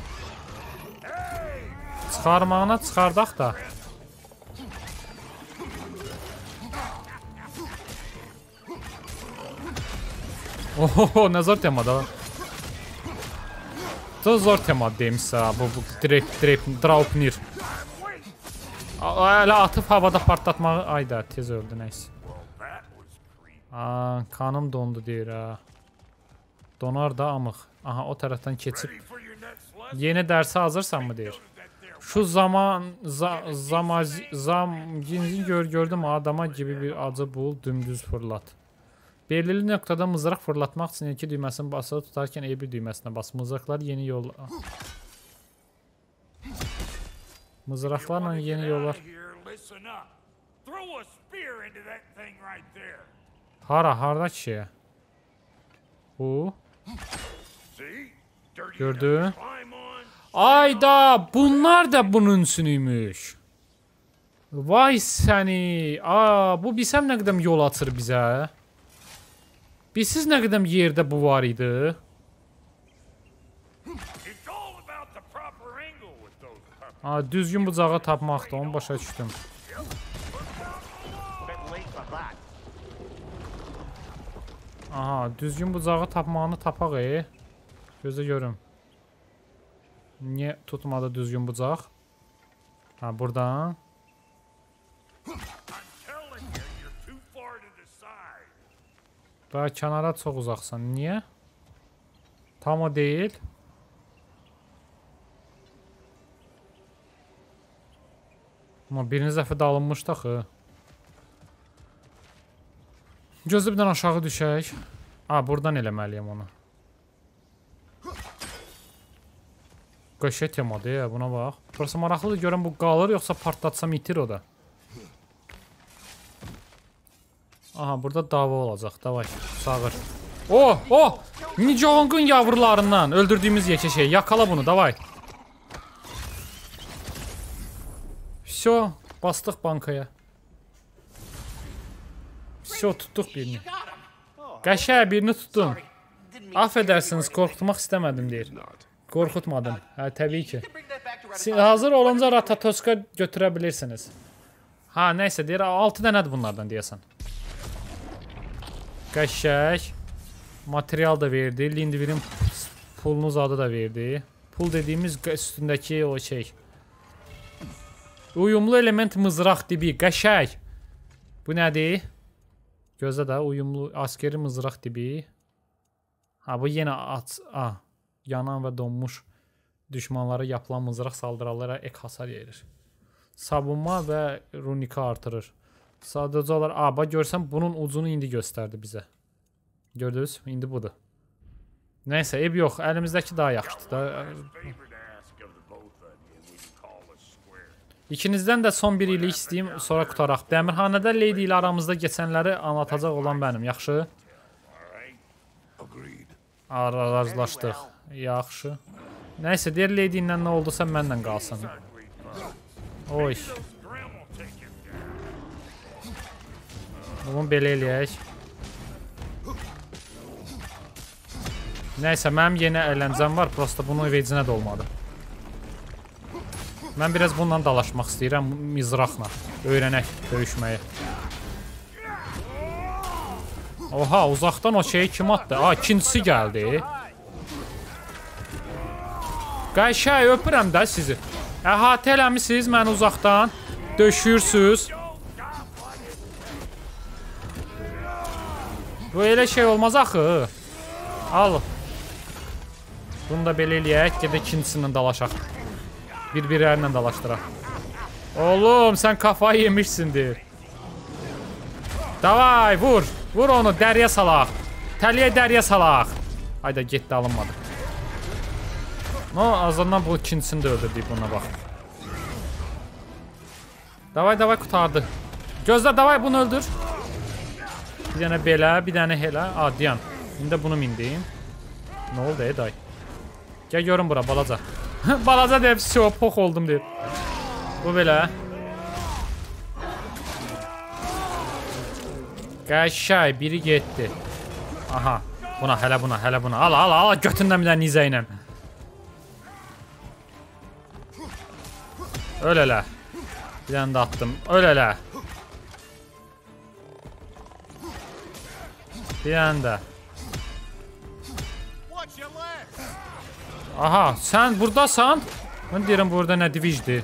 Çıxarmağına çıxardaq da. Oho, nə zor temada. Çox zor temada deyimsə, bu, bu direkt, direkt, Draupnir. Elə atıb havada partlatmağı... Ayda, tez öldü, nəysə. Aa, kanım dondu deyir, ha. Donar da amıq. Aha, o tərəfdən keçib. Yeni dərsə hazırsan mı deyir. Şu zaman... Zamazin gör gördüm adama gibi bir acı bul, dümdüz fırlat. Belirli nöqtada mızraq fırlatmaq üçün iki düyməsini basılı tutarkən E bir düyməsinə bas. Mızraqlar yeni yol... Mızraqlarla yeni yollar. Hara, harada kişiyə? Bu. Gördün? Ayda, bunlar da bunun üçünüymüş. Vay səni. Aa, bu bilsəm nə qədəm yol açır bizə. Bilsiz nə qədəm yerdə bu var idi. Ha, düzgün bucağı tapmaqda, onu başa düşdüm. Aha, düzgün bucağı tapmağını tapaq, e. Gözə görüm. Niyə tutmadı düzgün bucaq? Ha, buradan. Daha kənara çox uzaqsan. Niyə? Tam o deyil. Amma birinci dəfə də alınmışdı axı. Gözlə bir dənə aşağı düşək. Ha, buradan eləməliyəm onu. Qəşəng temadır ya, buna bax. Burası maraqlıdır, görəm bu qalır, yoxsa partlatsam itir o da. Aha, burada dava olacaq, davay, sağır. Oh, oh! Nijong'un yavrularından öldürdüyümüz yekə şey, yakala bunu, davay. Всё, bastıq bankaya. Всё, tutduq birini. Qəşəng birini tutdum. Affedersiniz, qorxutmaq istəmədim deyir. Qorxutmadım. Hə, təbii ki. Hazır olunca Ratatoska götürə bilirsiniz. Ha, nəysə, deyir, altı dənədir bunlardan deyəsən. Qəşək. Material da verdi. Lindvirin pulunuz adı da verdi. Pul dediyimiz üstündəki o şey. Uyumlu element mızraq dibi. Qəşək. Bu nədir? Gözlə də uyumlu askeri mızraq dibi. Ha, bu yenə at, ah, yanan və donmuş düşmanlara yapılan mızraq saldırılara ek hasar yerir. Savunma və runika artırır. Sadəcə olaraq, a, bax görsən bunun ucunu indi göstərdi bizə. Gördünüz? İndi budur. Nəysə, ev yox. Əlimizdəki daha yaxşıdır da. İkinizdən də son bir ilik istəyim, sonra qutaraq. Dəmirxanədə Lady ilə aramızda keçənləri anlatacaq olan mənim. Yaxşı? Razılaşdıq. Yaxşı. Nəysə, deyir Lady ilə nə oldusa mənlə qalsın. Oy. Bunu belə eləyək. Nəysə, mənim yeni əyləncəm var. Prosta bunun vecinə də olmadı. Mən biraz bununla dalaşmaq istəyirəm. Mizraqla. Öyrənək döyüşməyi. Oha, uzaqdan o şeyi kim atdı? Aa, ikincisi gəldi. Qəşəy, öpürəm də sizi. Əhatə eləmişsiniz məni uzaqdan. Döşürsünüz. Bu elə şey olmaz axı. Al. Bunu da belə eləyək. Gedək ikincisindən dalaşaq. Bir-birlərlə dalaşdıraq. Oğlum, sən kafayı yemişsindir. Davay, vur. Vur onu, dəriyə salaq. Təliyə dəriyə salaq. Hayda, getdi, alınmadı. No, azından bu ikincisini də öldürdük buna bax. Davay, davay, qutardı. Gözlə, davay, bunu öldür. Bir dənə belə, bir dənə elə. Aa, diyan. İndi bunu mindim. Nə oldu, ey day? Gəl görün bura, balaca. Balaca deyib, sio, pox oldum deyib. Bu belə. Qəşəy, biri getdi. Aha, buna, hələ buna, hələ buna. Al, al, al, götündən bir dənə nizə ilə. Öl elə. Bir dənə də atdım. Öl elə. Bir dənə də. Aha, sən buradasan. Mən deyirəm, burada nə divijdir.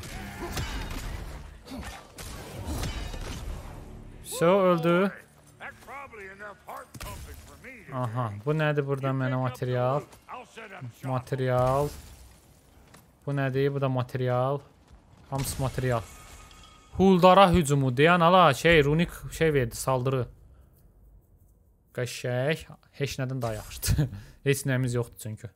So, öldü. Aha, bu nədir burada mənə material? Material. Bu nədir? Bu da material. Hamısı material. Huldara hücumu deyən ala şey, runik şey verdi, saldırı. Qəşək. Heç nədən daha yaxşıdır. Heç nəyimiz yoxdur çünki.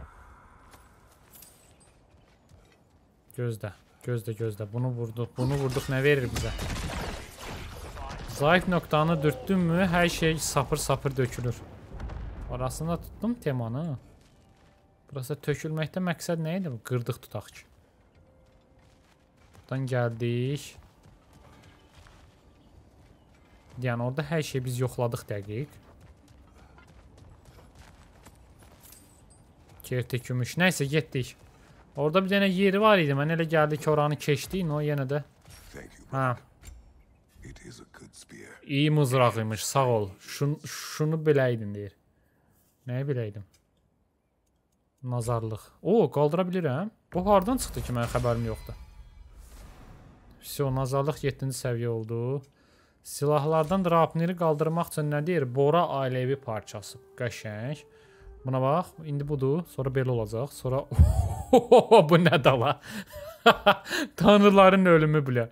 Gözlə, gözlə, gözlə. Bunu vurduq, bunu vurduq. Nə verir bizə? Zayıf nöqtanı dürtdün mü, hər şey sapır-sapır dökülür. Orasında tutdum temanı. Burası tökülməkdə məqsəd nə idi? Qırdıq tutaq ki. Buradan gəldik. Yəni, orada hər şey biz yoxladıq dəqiq. Kerti gümüş. Nəysə, getdik. Orada bir dənə yeri var idi. Mən elə gəldi ki, oranı keçdik. O yenə də. Hə. İyi mızraqıymış. Sağ ol. Şun, şunu biləydin deyir. Nəyi biləydim? Nazarlıq. O, qaldıra bilirəm. Bu hardan çıxdı ki, mənim xəbərim yoxdur. Vəsə, nazarlıq yeddinci səviyyə oldu. Silahlardan Draupniri qaldırmaq üçün nə deyir? Bora ailəvi parçası. Qəşəng. Buna bax, indi budur, sonra belə olacaq, sonra bu nə dala? Tanrıların ölümü bilə.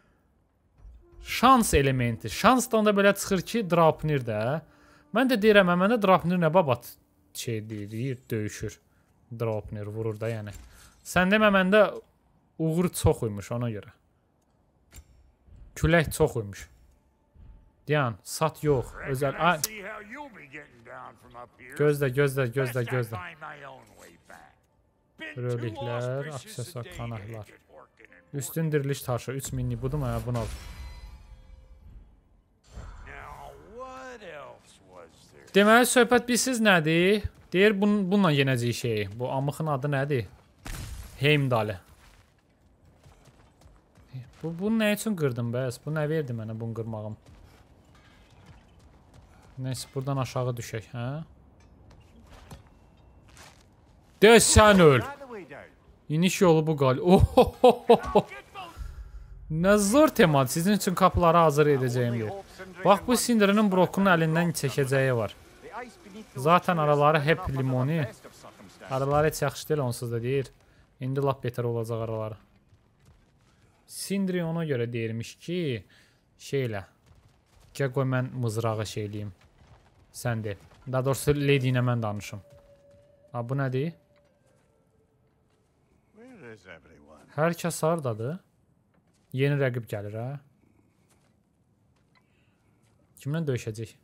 Şans elementi. Şansdan da belə çıxır ki, Draupnir də. Mən də deyirəm, məndə Draupnir nə babat şey deyir, döyüşür. Draupnir vurur da, yəni. Sən demə, məndə uğur çox uymuş ona görə. Külək çox uymuş. Deyən, sat yox, özəl... Gözlə, gözlə, gözlə, gözlə. Röliklər, aksesuar kanahlar. Üstün diriliş taşı, üç minlik budur mu? Bunu al. Deməli, söhbət bilsiz nədir? Deyir bun, bununla yenəcək şeyi. Bu amıxın adı nədir? Heimdall'ı. Bu, bunu nə üçün qırdım bəs? Bu nə verdi mənə bunu qırmağım? Neyse buradan aşağı düşək, hə? De sən öl. İniş yolu bu gal. Ohohoho. Nə zor temat. Sizin üçün qapıları hazır edəcəyim yer. Bax bu Cinder'ın Brock'un əlindən çəkəcəyi var. Zaten araları hep limoni. Araları heç yaxşı deyil onsuz da deyir. İndi lap beter olacaq araları. Sindri ona görə deyirmiş ki, şeylə. Gəl qoy mən mızrağı şeyləyim. Sən de. Daha doğrusu Lady ilə mən danışım. Ha bu nədir? Hər kəs hardadır? Yeni rəqib gəlir ha. Kimlə döyüşəcək?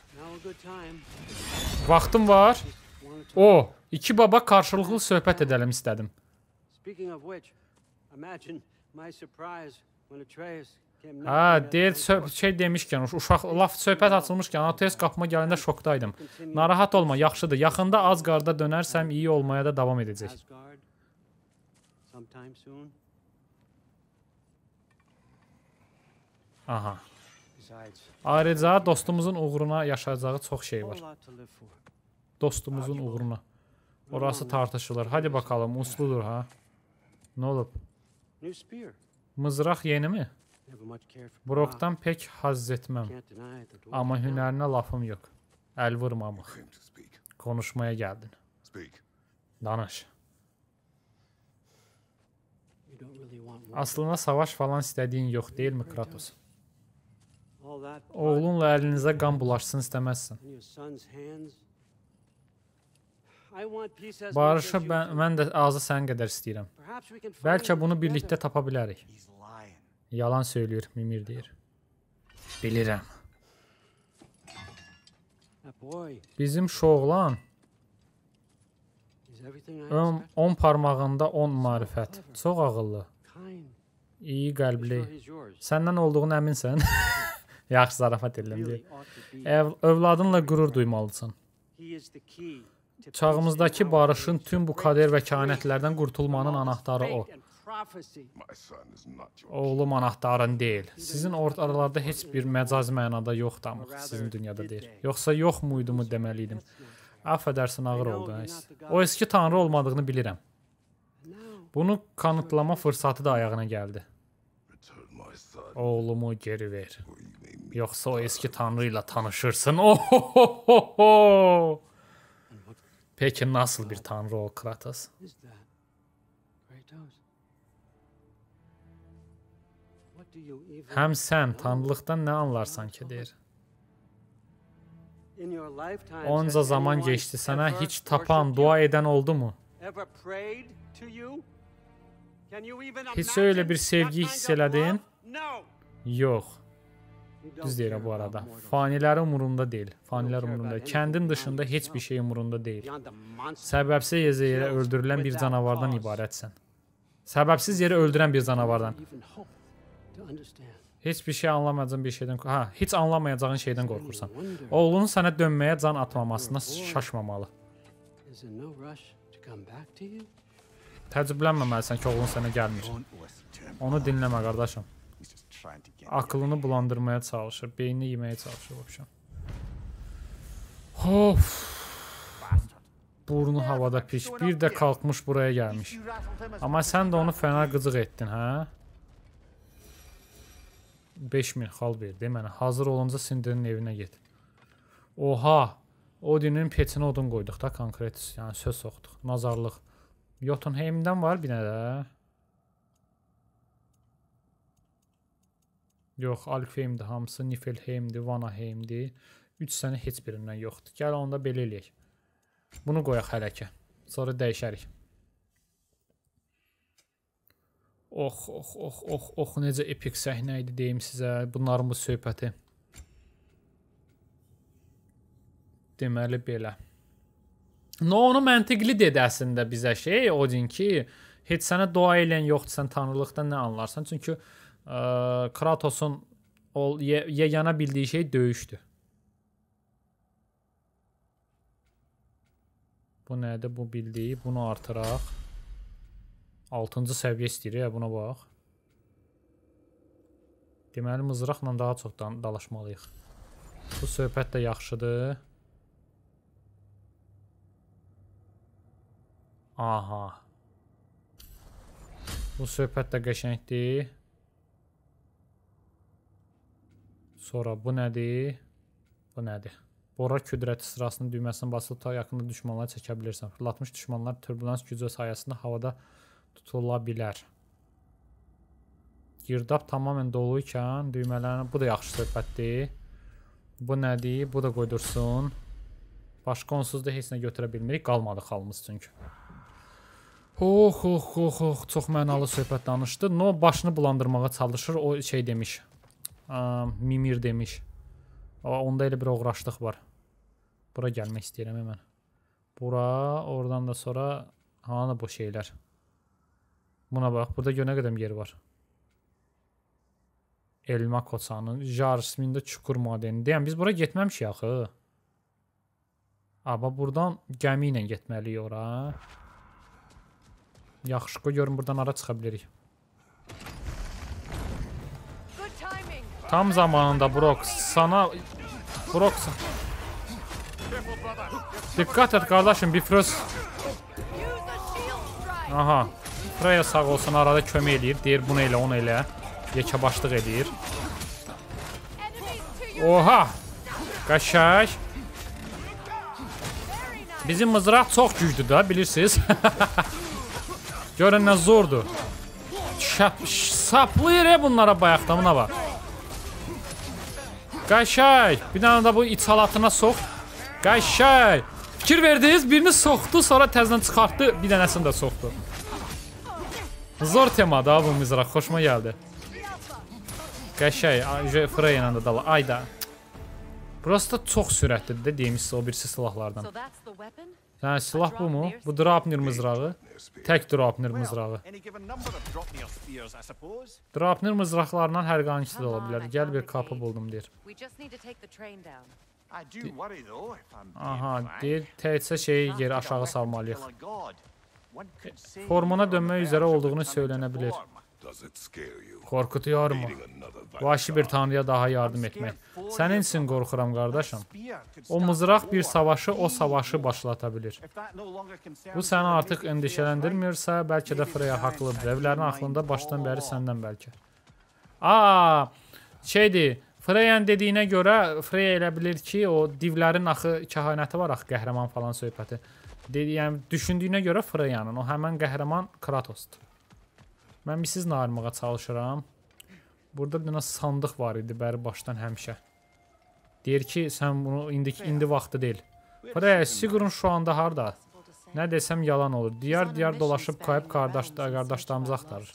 Vaxtım var. O, iki baba qarşılıqlı söhbət edəlim istədim. Ha, deyir şey demişkən, uşaq laf söhbət açılmışkən, Atreus qapıma gələndə şokdaydım. Narahat olma, yaxşıdır. Yaxında Asgard'a dönərsəm iyi olmaya da davam edəcək. Aha. Ayrıca dostumuzun uğruna yaşayacağı çox şey var. Dostumuzun uğruna. Orası tartışılır. Hadi bakalım, usludur ha. Ne olub? Mızraq yeni mi? Brock'dan pek haz etməm. Amma hünərinə lafım yox. Əl vurmamıq. Konuşmaya gəldin. Danış. Aslında savaş falan istədiyin yox, deyil mi Kratos? Oğlunla əlinizə qan bulaşsın istəməzsin. Barışı mən, mən də azı sənin qədər istəyirəm. Bəlkə bunu birlikdə tapa bilərik. Yalan söylüyor, Mimir deyir. Bilirəm. Bizim şu oğlan on parmağında on marifət. Çox ağıllı. İyi qəlbli. Səndən olduğunu əminsən? Yaxşı zarafat edirəm deyir. Ev, övladınla qürur duymalısan. Çağımızdakı barışın tüm bu kader və kainətlərdən qurtulmanın anahtarı o. Oğlum anahtarın deyil. Sizin oralarda heç bir məcaz mənada yoxdur amma sizin dünyada deyil. Yoxsa yox muydumu deməliydim. Affedersin ağır oldu. O eski tanrı olmadığını bilirəm. Bunu kanıtlama fırsatı da ayağına gəldi. Oğlumu geri ver. Yoxsa o eski tanrı ilə tanışırsın. Ohohoho. Peki nasıl bir tanrı o Kratos? Həm sən tanrılıqdan nə anlarsan ki deyir. Onca zaman geçti, sana hiç tapan, dua eden oldu mu? Hiç öyle bir sevgi hiss elədin? Yox. Düz deyirəm bu arada. Fanilər umurunda deyil. Fanilər umurunda deyil. Kəndin dışında heç bir şey umurunda deyil. Səbəbsiz yerə öldürülən bir canavardan ibarətsən. Səbəbsiz yerə öldürən bir canavardan. Heç bir şey anlamayacağın bir şeydən, ha, heç anlamayacağın şeydən qorxursan. Oğlunun sənə dönməyə can atmamasına şaşmamalı. Təəccüblənməməlisən ki, oğlun sənə gəlmir. Onu dinləmə, qardaşım. Aklını bulandırmaya çalışır, beynini yeməyə çalışır. Of. Burnu havada piş, bir də qalxmış buraya gəlmiş. Amma sən də onu fena qıcıq etdin, hə? beş min xal verdi mənə. Hazır olunca Cinder'in evinə get. Oha! Odin'in peçinə odun qoyduq da konkret, yəni söz soxduq. Nazarlıq. Jotunheim'dən var bir nə də. Yox, Alfheim'dir hamısı, Niflheim'dir, Vanaheim'dir. üç sənə heç birindən yoxdur. Gəl onda belə eləyək. Bunu qoyaq hələ ki. Sonra dəyişərik. Ox, ox, ox, ox, ox, necə epik səhnə idi deyim sizə, bunların bu söhbəti. Deməli belə. No, onu məntiqli dedi əslində bizə şey, Odin ki, heç sənə dua eləyən yoxdur, sən tanrılıqdan nə anlarsan? Çünki ə, Kratos'un yegana bildiyi şey döyüşdür. Bu nədir? Bu bildiyi. Bunu artıraq. altıncı səviyyə istəyir. Buna bax. Deməli, mızraqla daha çox dalaşmalıyıq. Bu söhbət də yaxşıdır. Aha. Bu söhbət də qəşəngdir. Sonra bu nədir? Bu nədir? Bora küdrəti sırasının düyməsini basılı tutaraq yaxında düşmanları çəkə bilirsən. Fırlatmış düşmanlar turbulans gücü sayəsində havada tutula bilər. Girdab tamamən dolu ikən düymələrini... Bu da yaxşı söhbətdir. Bu nədir? Bu da qoydursun. Başqa onsuz da heç nə götürə bilmirik. Qalmadı xalımız çünki. Ox, ox, ox, ox. Çox mənalı söhbət danışdı. No, başını bulandırmağa çalışır. O şey demiş. Mimir demiş. Onda elə bir uğraşlıq var. Bura gəlmək istəyirəm hemen. Bura, oradan da sonra hanı bu şeylər. Buna bax, burada gör nə qədər yer var. Elma koçanın, Jarsmində çukur madeni. Deyəm, biz bura getməmişik axı. Aba, buradan gəmi ilə getməliyik ora. Yaxşı, qoy görün, buradan ara çıxa bilirik. Tam zamanında Brock, sana... Brock... Dikkat et kardeşim, Bifrost... Aha. Freya sağ olsun, arada kömək eləyir. Deyir, bunu elə, onu elə. Yekə başlıq eləyir. Oha! Qaşaq. Bizim mızraq çox güclü da, bilirsiniz. Görün nə zordur. Saplayır bunlara bayaqda, buna bax. Qaşaq. Bir dənə də bu içalatına sox. Qaşaq. Fikir verdiniz, birini soxdu, sonra təzdən çıxartdı, bir dənəsini də soxdu. Zor temadır ha bu mızraq, xoşuma gəldi. Qaşaq, Freya ilə də dala. Ayda. Burası da çox sürətlidir də, deyim sizə o birisi silahlardan. Hə, silah bu mu? Bu Draupnir mızrağı. Tək Draupnir mızrağı. Draupnir mızraqlarından hər qançısı da ola bilər. Gəl bir kapı buldum, deyir. Aha, deyir, təkcə şeyi geri aşağı salmalıyıq. Formuna dönmək üzrə olduğunu söylənə bilir. Korkutuyor mu? Vahşi bir tanrıya daha yardım etmək. Sənin üçün qorxuram, qardaşım. O mızraq bir savaşı, o savaşı başlata bilir. Bu səni artıq endişələndirmirsə, bəlkə də Freya haqlıdır. Evlərin axlında başdan bəri səndən bəlkə. Aa, şeydir, Freya'nın dediyinə görə, Freya elə bilir ki, o divlərin axı kəhanəti var, axı qəhrəman falan söhbəti. Yəni, düşündüyünə görə Freya'nın, o həmən qəhrəman Kratosdur. Mən bir siz narmağa çalışıram. Burada bir dənə sandıq var idi, bəri başdan həmişə. Deyir ki, sən bunu indi, indi vaxtı deyil. Freya, Sigurun şu anda harda? Nə desəm yalan olur. Diyar-diyar dolaşıb kayıb qardaşlarımızı axtarır.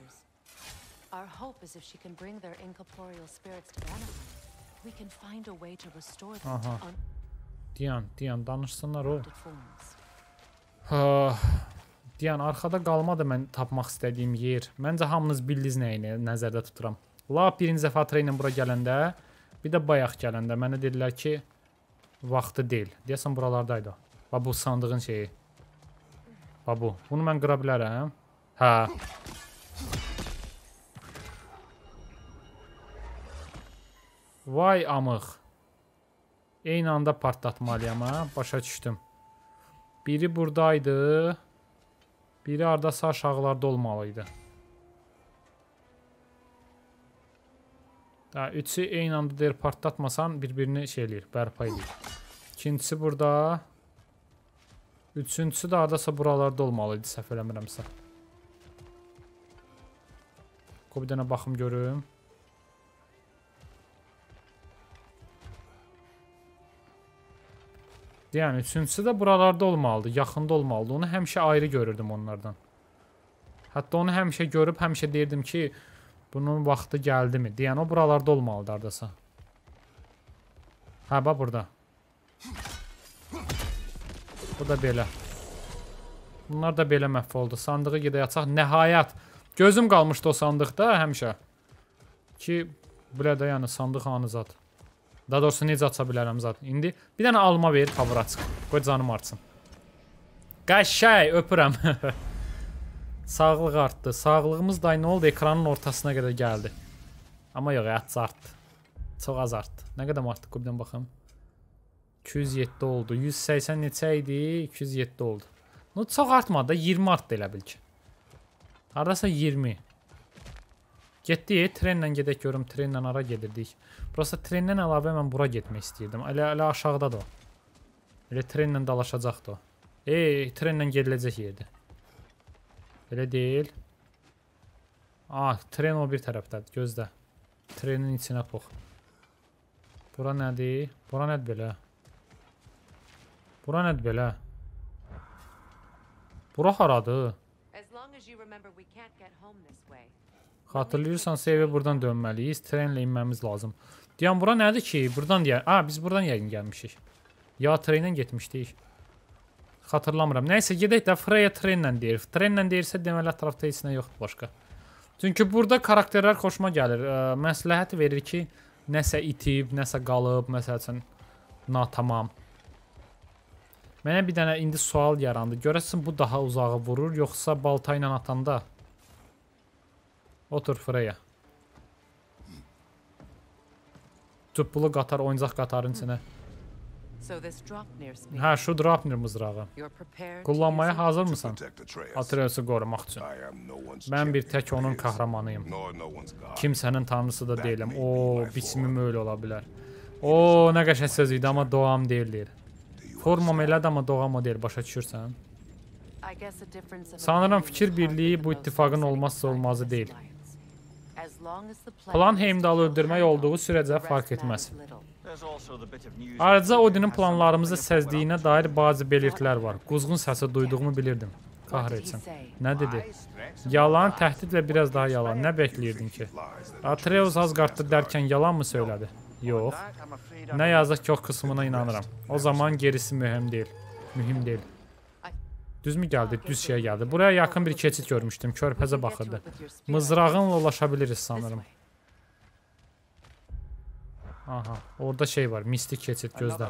Aha. Diyan, Diyan, danışsınlar o. Diyan, arxada qalmadı mən tapmaq istədiyim yer. Məncə hamınız bildiniz nəyini nəzərdə tuturam. Lap birinci dəfə Atreya bura gələndə, bir də bayaq gələndə mənə dedilər ki, vaxtı deyil. Deyəsən buralardaydı. Bax bu sandığın şeyi. Bax bu. Bunu mən qıra bilərəm. Hə. Vay amıq. Eyni anda partlatmalıyam ha. Başa düşdüm. Biri buradaydı. Biri ardasa aşağılarda olmalıydı. Daha üçü eyni anda deyir partlatmasan bir-birini şey eləyir, bərpa edir. İkincisi burada. Üçüncüsü də ardasa buralarda olmalıydı, səhv eləmirəmsə. Qoy bir dənə baxım görüm. Yəni, üçüncüsü də buralarda olmalıdır, yaxında olmalıdır. Onu həmişə ayrı görürdüm onlardan. Hətta onu həmişə görüb, həmişə deyirdim ki, bunun vaxtı gəldi mi? Deyən, o buralarda olmalıdır ardasa. Hə, bax burada. Bu da belə. Bunlar da belə məhv oldu. Sandığı gedək açaq. Nəhayət. Gözüm qalmışdı o sandıqda həmişə. Ki, belə də yəni sandıq anı zat. Daha doğrusu necə aça bilərəm zat. İndi bir dənə alma ver, favor açıq. Qoy canım artsın. Qəşəy, öpürəm. Sağlıq artdı. Sağlığımız da nə oldu? Ekranın ortasına qədər gəldi. Amma yox, ətsi artdı. Çox az artdı. Nə qədər artdı? Qubdan baxım. iki yüz yeddi oldu. yüz səksən neçə idi? iki yüz yeddi oldu. No, çox artmadı da iyirmi artdı elə bil ki. Haradasa iyirmi. Getdik, trenlə gedək görüm, trenlə ara gedirdik. Prosta trendən əlavə mən bura getmək istəyirdim. Elə, elə aşağıda da o. Elə trenlə dalaşacaqdı o. Ey, trenlə gediləcək yerdir. Elə deyil. Ah, tren o bir tərəfdədir, gözlə. Trenin içinə pox. Bura nədir? Bura nədir belə? Bura nədir belə? Bura haradır? Xatırlayırsansa evə buradan dönməliyiz. Trenlə inməmiz lazım. Deyəm, bura nədir ki? Buradan deyək. Aa, biz buradan yəqin gəlmişik. Ya trenlə getmişdik. Xatırlamıram. Nəysə, gedək də Freya trenlə deyir. Trenlə deyirsə, deməli ətrafda heç nə yoxdur başqa. Çünki burada karakterlər xoşuma gəlir. Ə, məsləhət verir ki, nəsə itib, nəsə qalıb, məsəl üçün, natamam. Mənə bir dənə indi sual yarandı. Görəsən bu daha uzağı vurur, yoxsa balta ilə atanda? Otur Freya. Tüppulu qatar, oyuncaq qatarın içinə. Hə, şu Draupnir mızrağı. Kullanmaya hazır mısın? Atreusu qorumaq üçün. Mən bir tək onun kahramanıyım. Kimsənin tanrısı da deyiləm. O, biçimim öyle ola bilər. O, nə qəşəng söz idi, amma doğam deyilir. Formam elədir, amma doğam o deyil. Başa düşürsən? Sanırım fikir birliği bu ittifaqın olmazsa olmazı deyil. Plan Heimdall'ı öldürmək olduğu sürəcə fark etməz. Ayrıca Odin'in planlarımızı səzdiyinə dair bazı belirtilər var. Quzğun səsi duyduğumu bilirdim. Kahretsin. Nə dedi? Yalan, təhdid və biraz daha yalan. Nə beklirdin ki? Atreus Asgard'da dərkən yalan mı söylədi? Yox. Nə yazıq ki, o kısmına inanıram. O zaman gerisi mühim deyil. Mühim deyil. Düz mü gəldi? Düz şey gəldi. Buraya yaxın bir keçid görmüşdüm. Körpəzə baxırdı. Mızrağınla ulaşabiliriz sanırım. Aha, orada şey var. Mistik keçid, gözlə.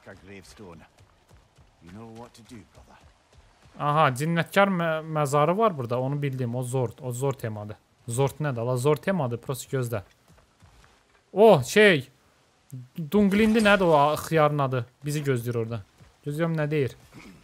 Aha, cinnətkar mə məzarı var burada. Onu bildim. O Zord. O Zord temadır. Zord nədir? La Zord temadır. Prost gözlə. Oh, şey. Dunglindi nədir o xiyarın adı? Bizi gözləyir orada. Gözləyəm nə deyir?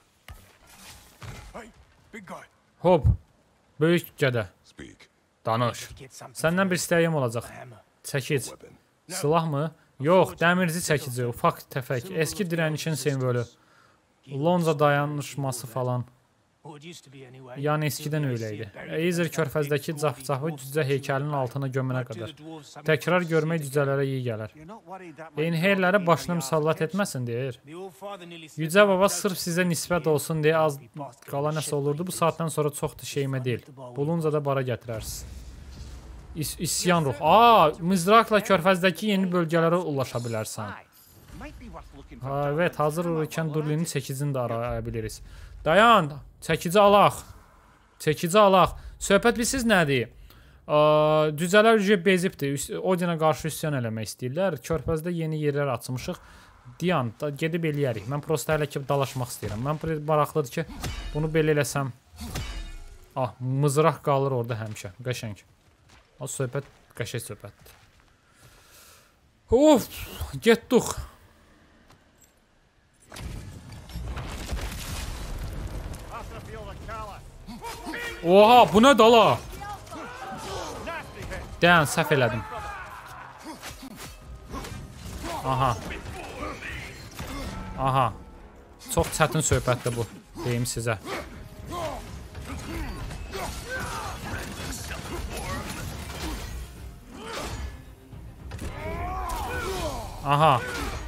Hop. Böyük gədə. Danış. Səndən bir istəyim olacaq. Çəkic. Silah mı? Yox, dəmirci çəkici. Ufaq təfək. Eski dirənişin simvolü. Lonza dayanışması falan. Yəni eskidən öyle idi. Eyzer körfəzdəki cafcafı cücə heykəlinin altına gömünə qədər. Təkrar görmək cücələrə iyi gələr. Einherlərə başına müsallat etməsin deyir. Yücə baba sırf sizə nisbət olsun deyə az qala nəsə olurdu. Bu saatdan sonra çox da şeyimə deyil. Bulunca da bara gətirərsiniz. İs İsyan ruh. Aa, mızraqla körfəzdəki yeni bölgələrə ulaşa bilərsən. Ha, evet, hazır olurkən Durlinin çəkicini də araya biliriz. Dayan, çəkici alaq. Çəkici alaq. Söhbət bilsiz nədir? Cücələr ücə bezibdir. Odinə qarşı üsyan eləmək istəyirlər. Körfəzdə yeni yerlər açmışıq. Dayan, gedib eləyərik. Mən prosta hələ ki dalaşmaq istəyirəm. Mən maraqlıdır ki, bunu belə eləsəm. Ah, mızraq qalır orada həmişə. Qəşəng. O söhbət qəşəng söhbətdir. Of, getdik. Oha, bu nə dala? Dayan, səhv elədim. Aha. Aha. Çox çətin söhbətdir bu, deyim sizə. Aha.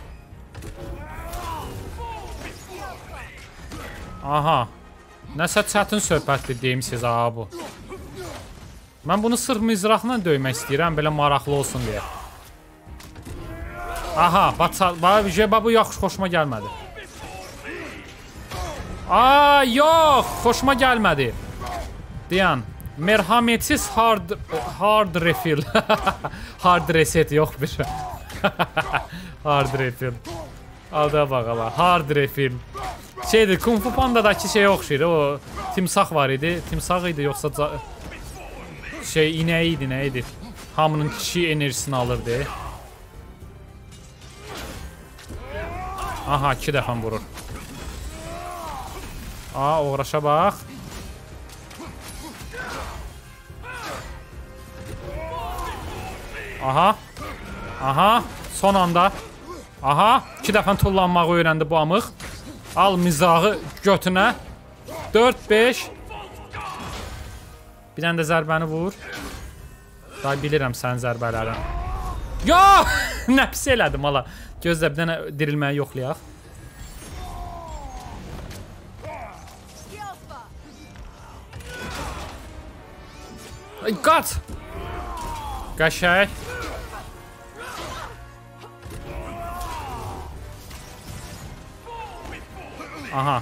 Aha. Nəsə çətin söhbətdir deyim sizə bu. Mən bunu sırf mizraqla döymək istəyirəm, belə maraqlı olsun deyə. Aha, bax bu yaxşı xoşuma gəlmədi. Aa, yox, xoşuma gəlmədi. Dayan. Merhametsiz hard hard refill. Hard reset yox bir şey. Hard refill. Alda bax ala. Hard refill. Şeydir, Kung Fu Panda'dakı şeyə oxşayır. O timsah var idi. Timsah idi yoxsa şey inəyi idi, nə idi? Hamının kişi enerjisini alırdı. Aha, iki dəfə vurur. Aa, uğraşa bax. Aha. Aha, son anda. Aha, iki dəfə tullanmağı öyrəndi bu amıq. Al mizahı götünə. dörd beş. Bir dənə də zərbəni vur. Daha bilirəm sənin zərbələrin. Yo! Nə pis elədim hala. Gözlə, bir dənə dirilməyi yoxlayaq. Qaç! Qəşəng. Aha.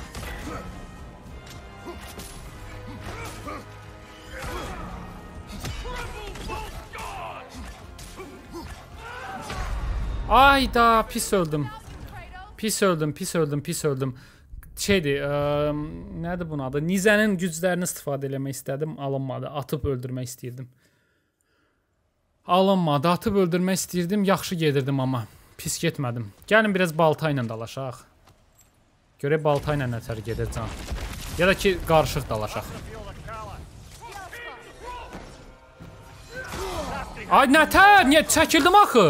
Ayda pis öldüm. Pis öldüm, pis öldüm, pis öldüm. Şeydir, ə, nədir bunun adı? Nizənin güclərini istifadə eləmək istədim, alınmadı. Atıb öldürmək istəyirdim. Alınmadı, atıb öldürmək istəyirdim, yaxşı gedirdim amma. Pis getmədim. Gəlin biraz balta ilə dalaşaq. Görək balta ilə nətər gedir can. Ya da ki, qarışıq dalaşaq. Ay nətər, niyə çəkildim axı?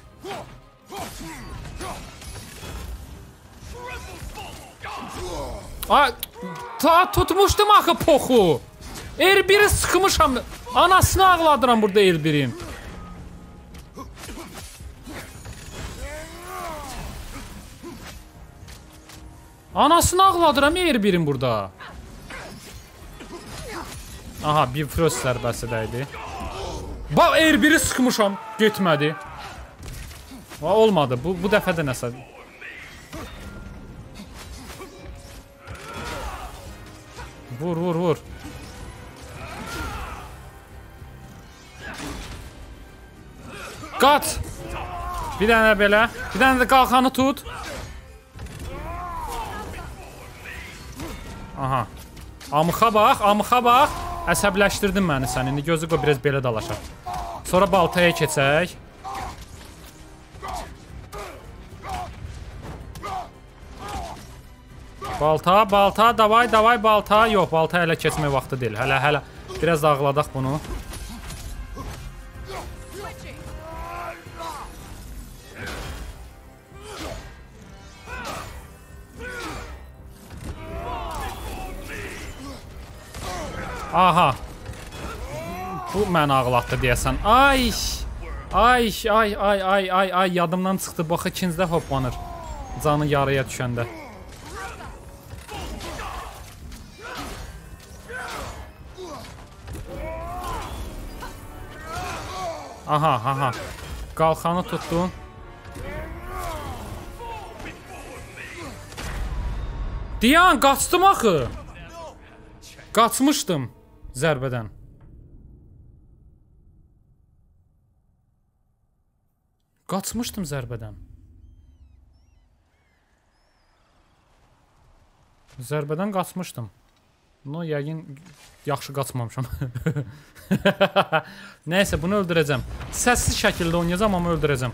Ay, ta tutmuşdum axı poxu. R biri sıxmışam. Anasını ağladıram burada R birin. Anasını ağladıram R birin burada. Aha, bir frost zərbəsi dəydi. Bax, R biri sıxmışam, getmədi. Olmadı, bu, bu dəfə də nəsə. Vur, vur, vur. Qaç. Bir dənə belə. Bir dənə də qalxanı tut. Aha. Amıxa bax, amıxa bax. Əsəbləşdirdin məni sən. İndi gözü qoy, biraz belə dalaşaq. Sonra baltaya keçək. Balta, balta, davay, davay, balta. Yox, balta hələ keçmək vaxtı deyil. Hələ, hələ. Biraz ağladaq bunu. Aha. Bu məni ağlatdı deyəsən. Ay. Ay, ay, ay, ay, ay, ay. Yadımdan çıxdı. Bax, ikincidə hoplanır. Canı yarıya düşəndə. Aha, aha. Qalxanı tutdun. Diyan, qaçdım axı. Qaçmışdım zərbədən. Qaçmışdım zərbədən. Zərbədən qaçmışdım. No, yəqin yaxşı qaçmamışam. Nəysə, bunu öldürəcəm. Səssiz şəkildə oynayacam, amma öldürəcəm.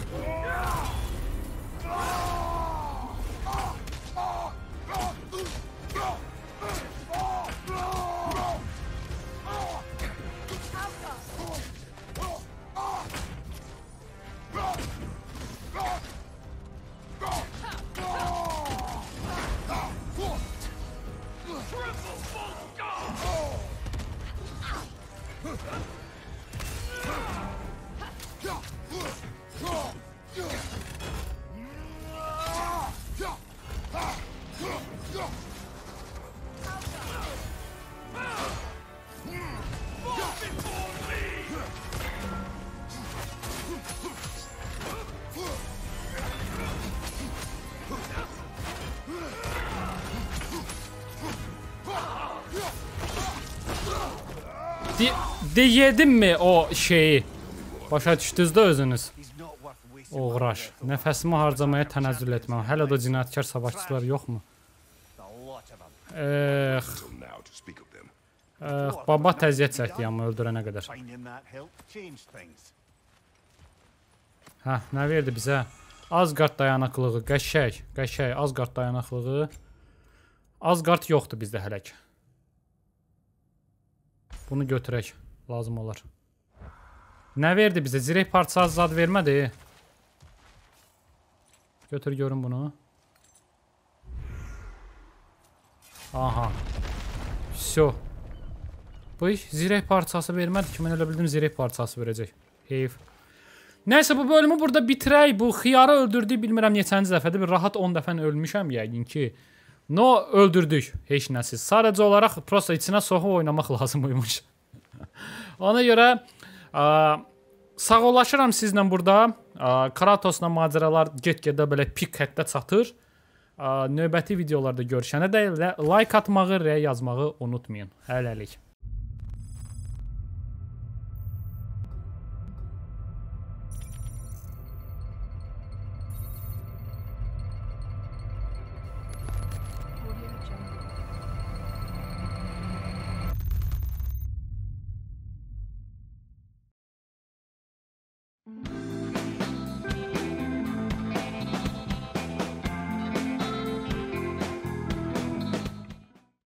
De, de yedim mi o şeyi? Başa düşdünüz də özünüz. Uğraş. Nəfəsimi harcamaya tənəzzül etməm. Hələ də cinayətkar savaşçılar yoxmu? Ex. Ex, baba təziyyət çəkdi amma öldürənə qədər. Hə, nə verdi bizə? Asgard dayanıqlığı, qəşəng, qəşəng, Asgard dayanıqlığı. Asgard yoxdur bizdə hələ ki. Bunu götürək, lazım olar. Nə verdi bizə? Zirək parçası zad vermədi. Götür görün bunu. Aha. Всё. Bu iş zirək parçası vermədi ki, mən elə bildim zirək parçası verəcək. Heyf. Nəysə, bu bölümü burada bitirək. Bu xiyarı öldürdük, bilmirəm neçənci dəfədir. Bir rahat on dəfəni ölmüşəm yəqin ki. No, öldürdük. Heç nəsiz. Sadəcə olaraq prosta içinə soxub oynamaq lazımıymış. Ona görə ə, sağollaşıram sizlə burada. Ə, Kratosla macəralar get-gedə belə pik həddə çatır. Ə, növbəti videolarda görüşənə də like atmağı, rəy yazmağı unutmayın. Hələlik.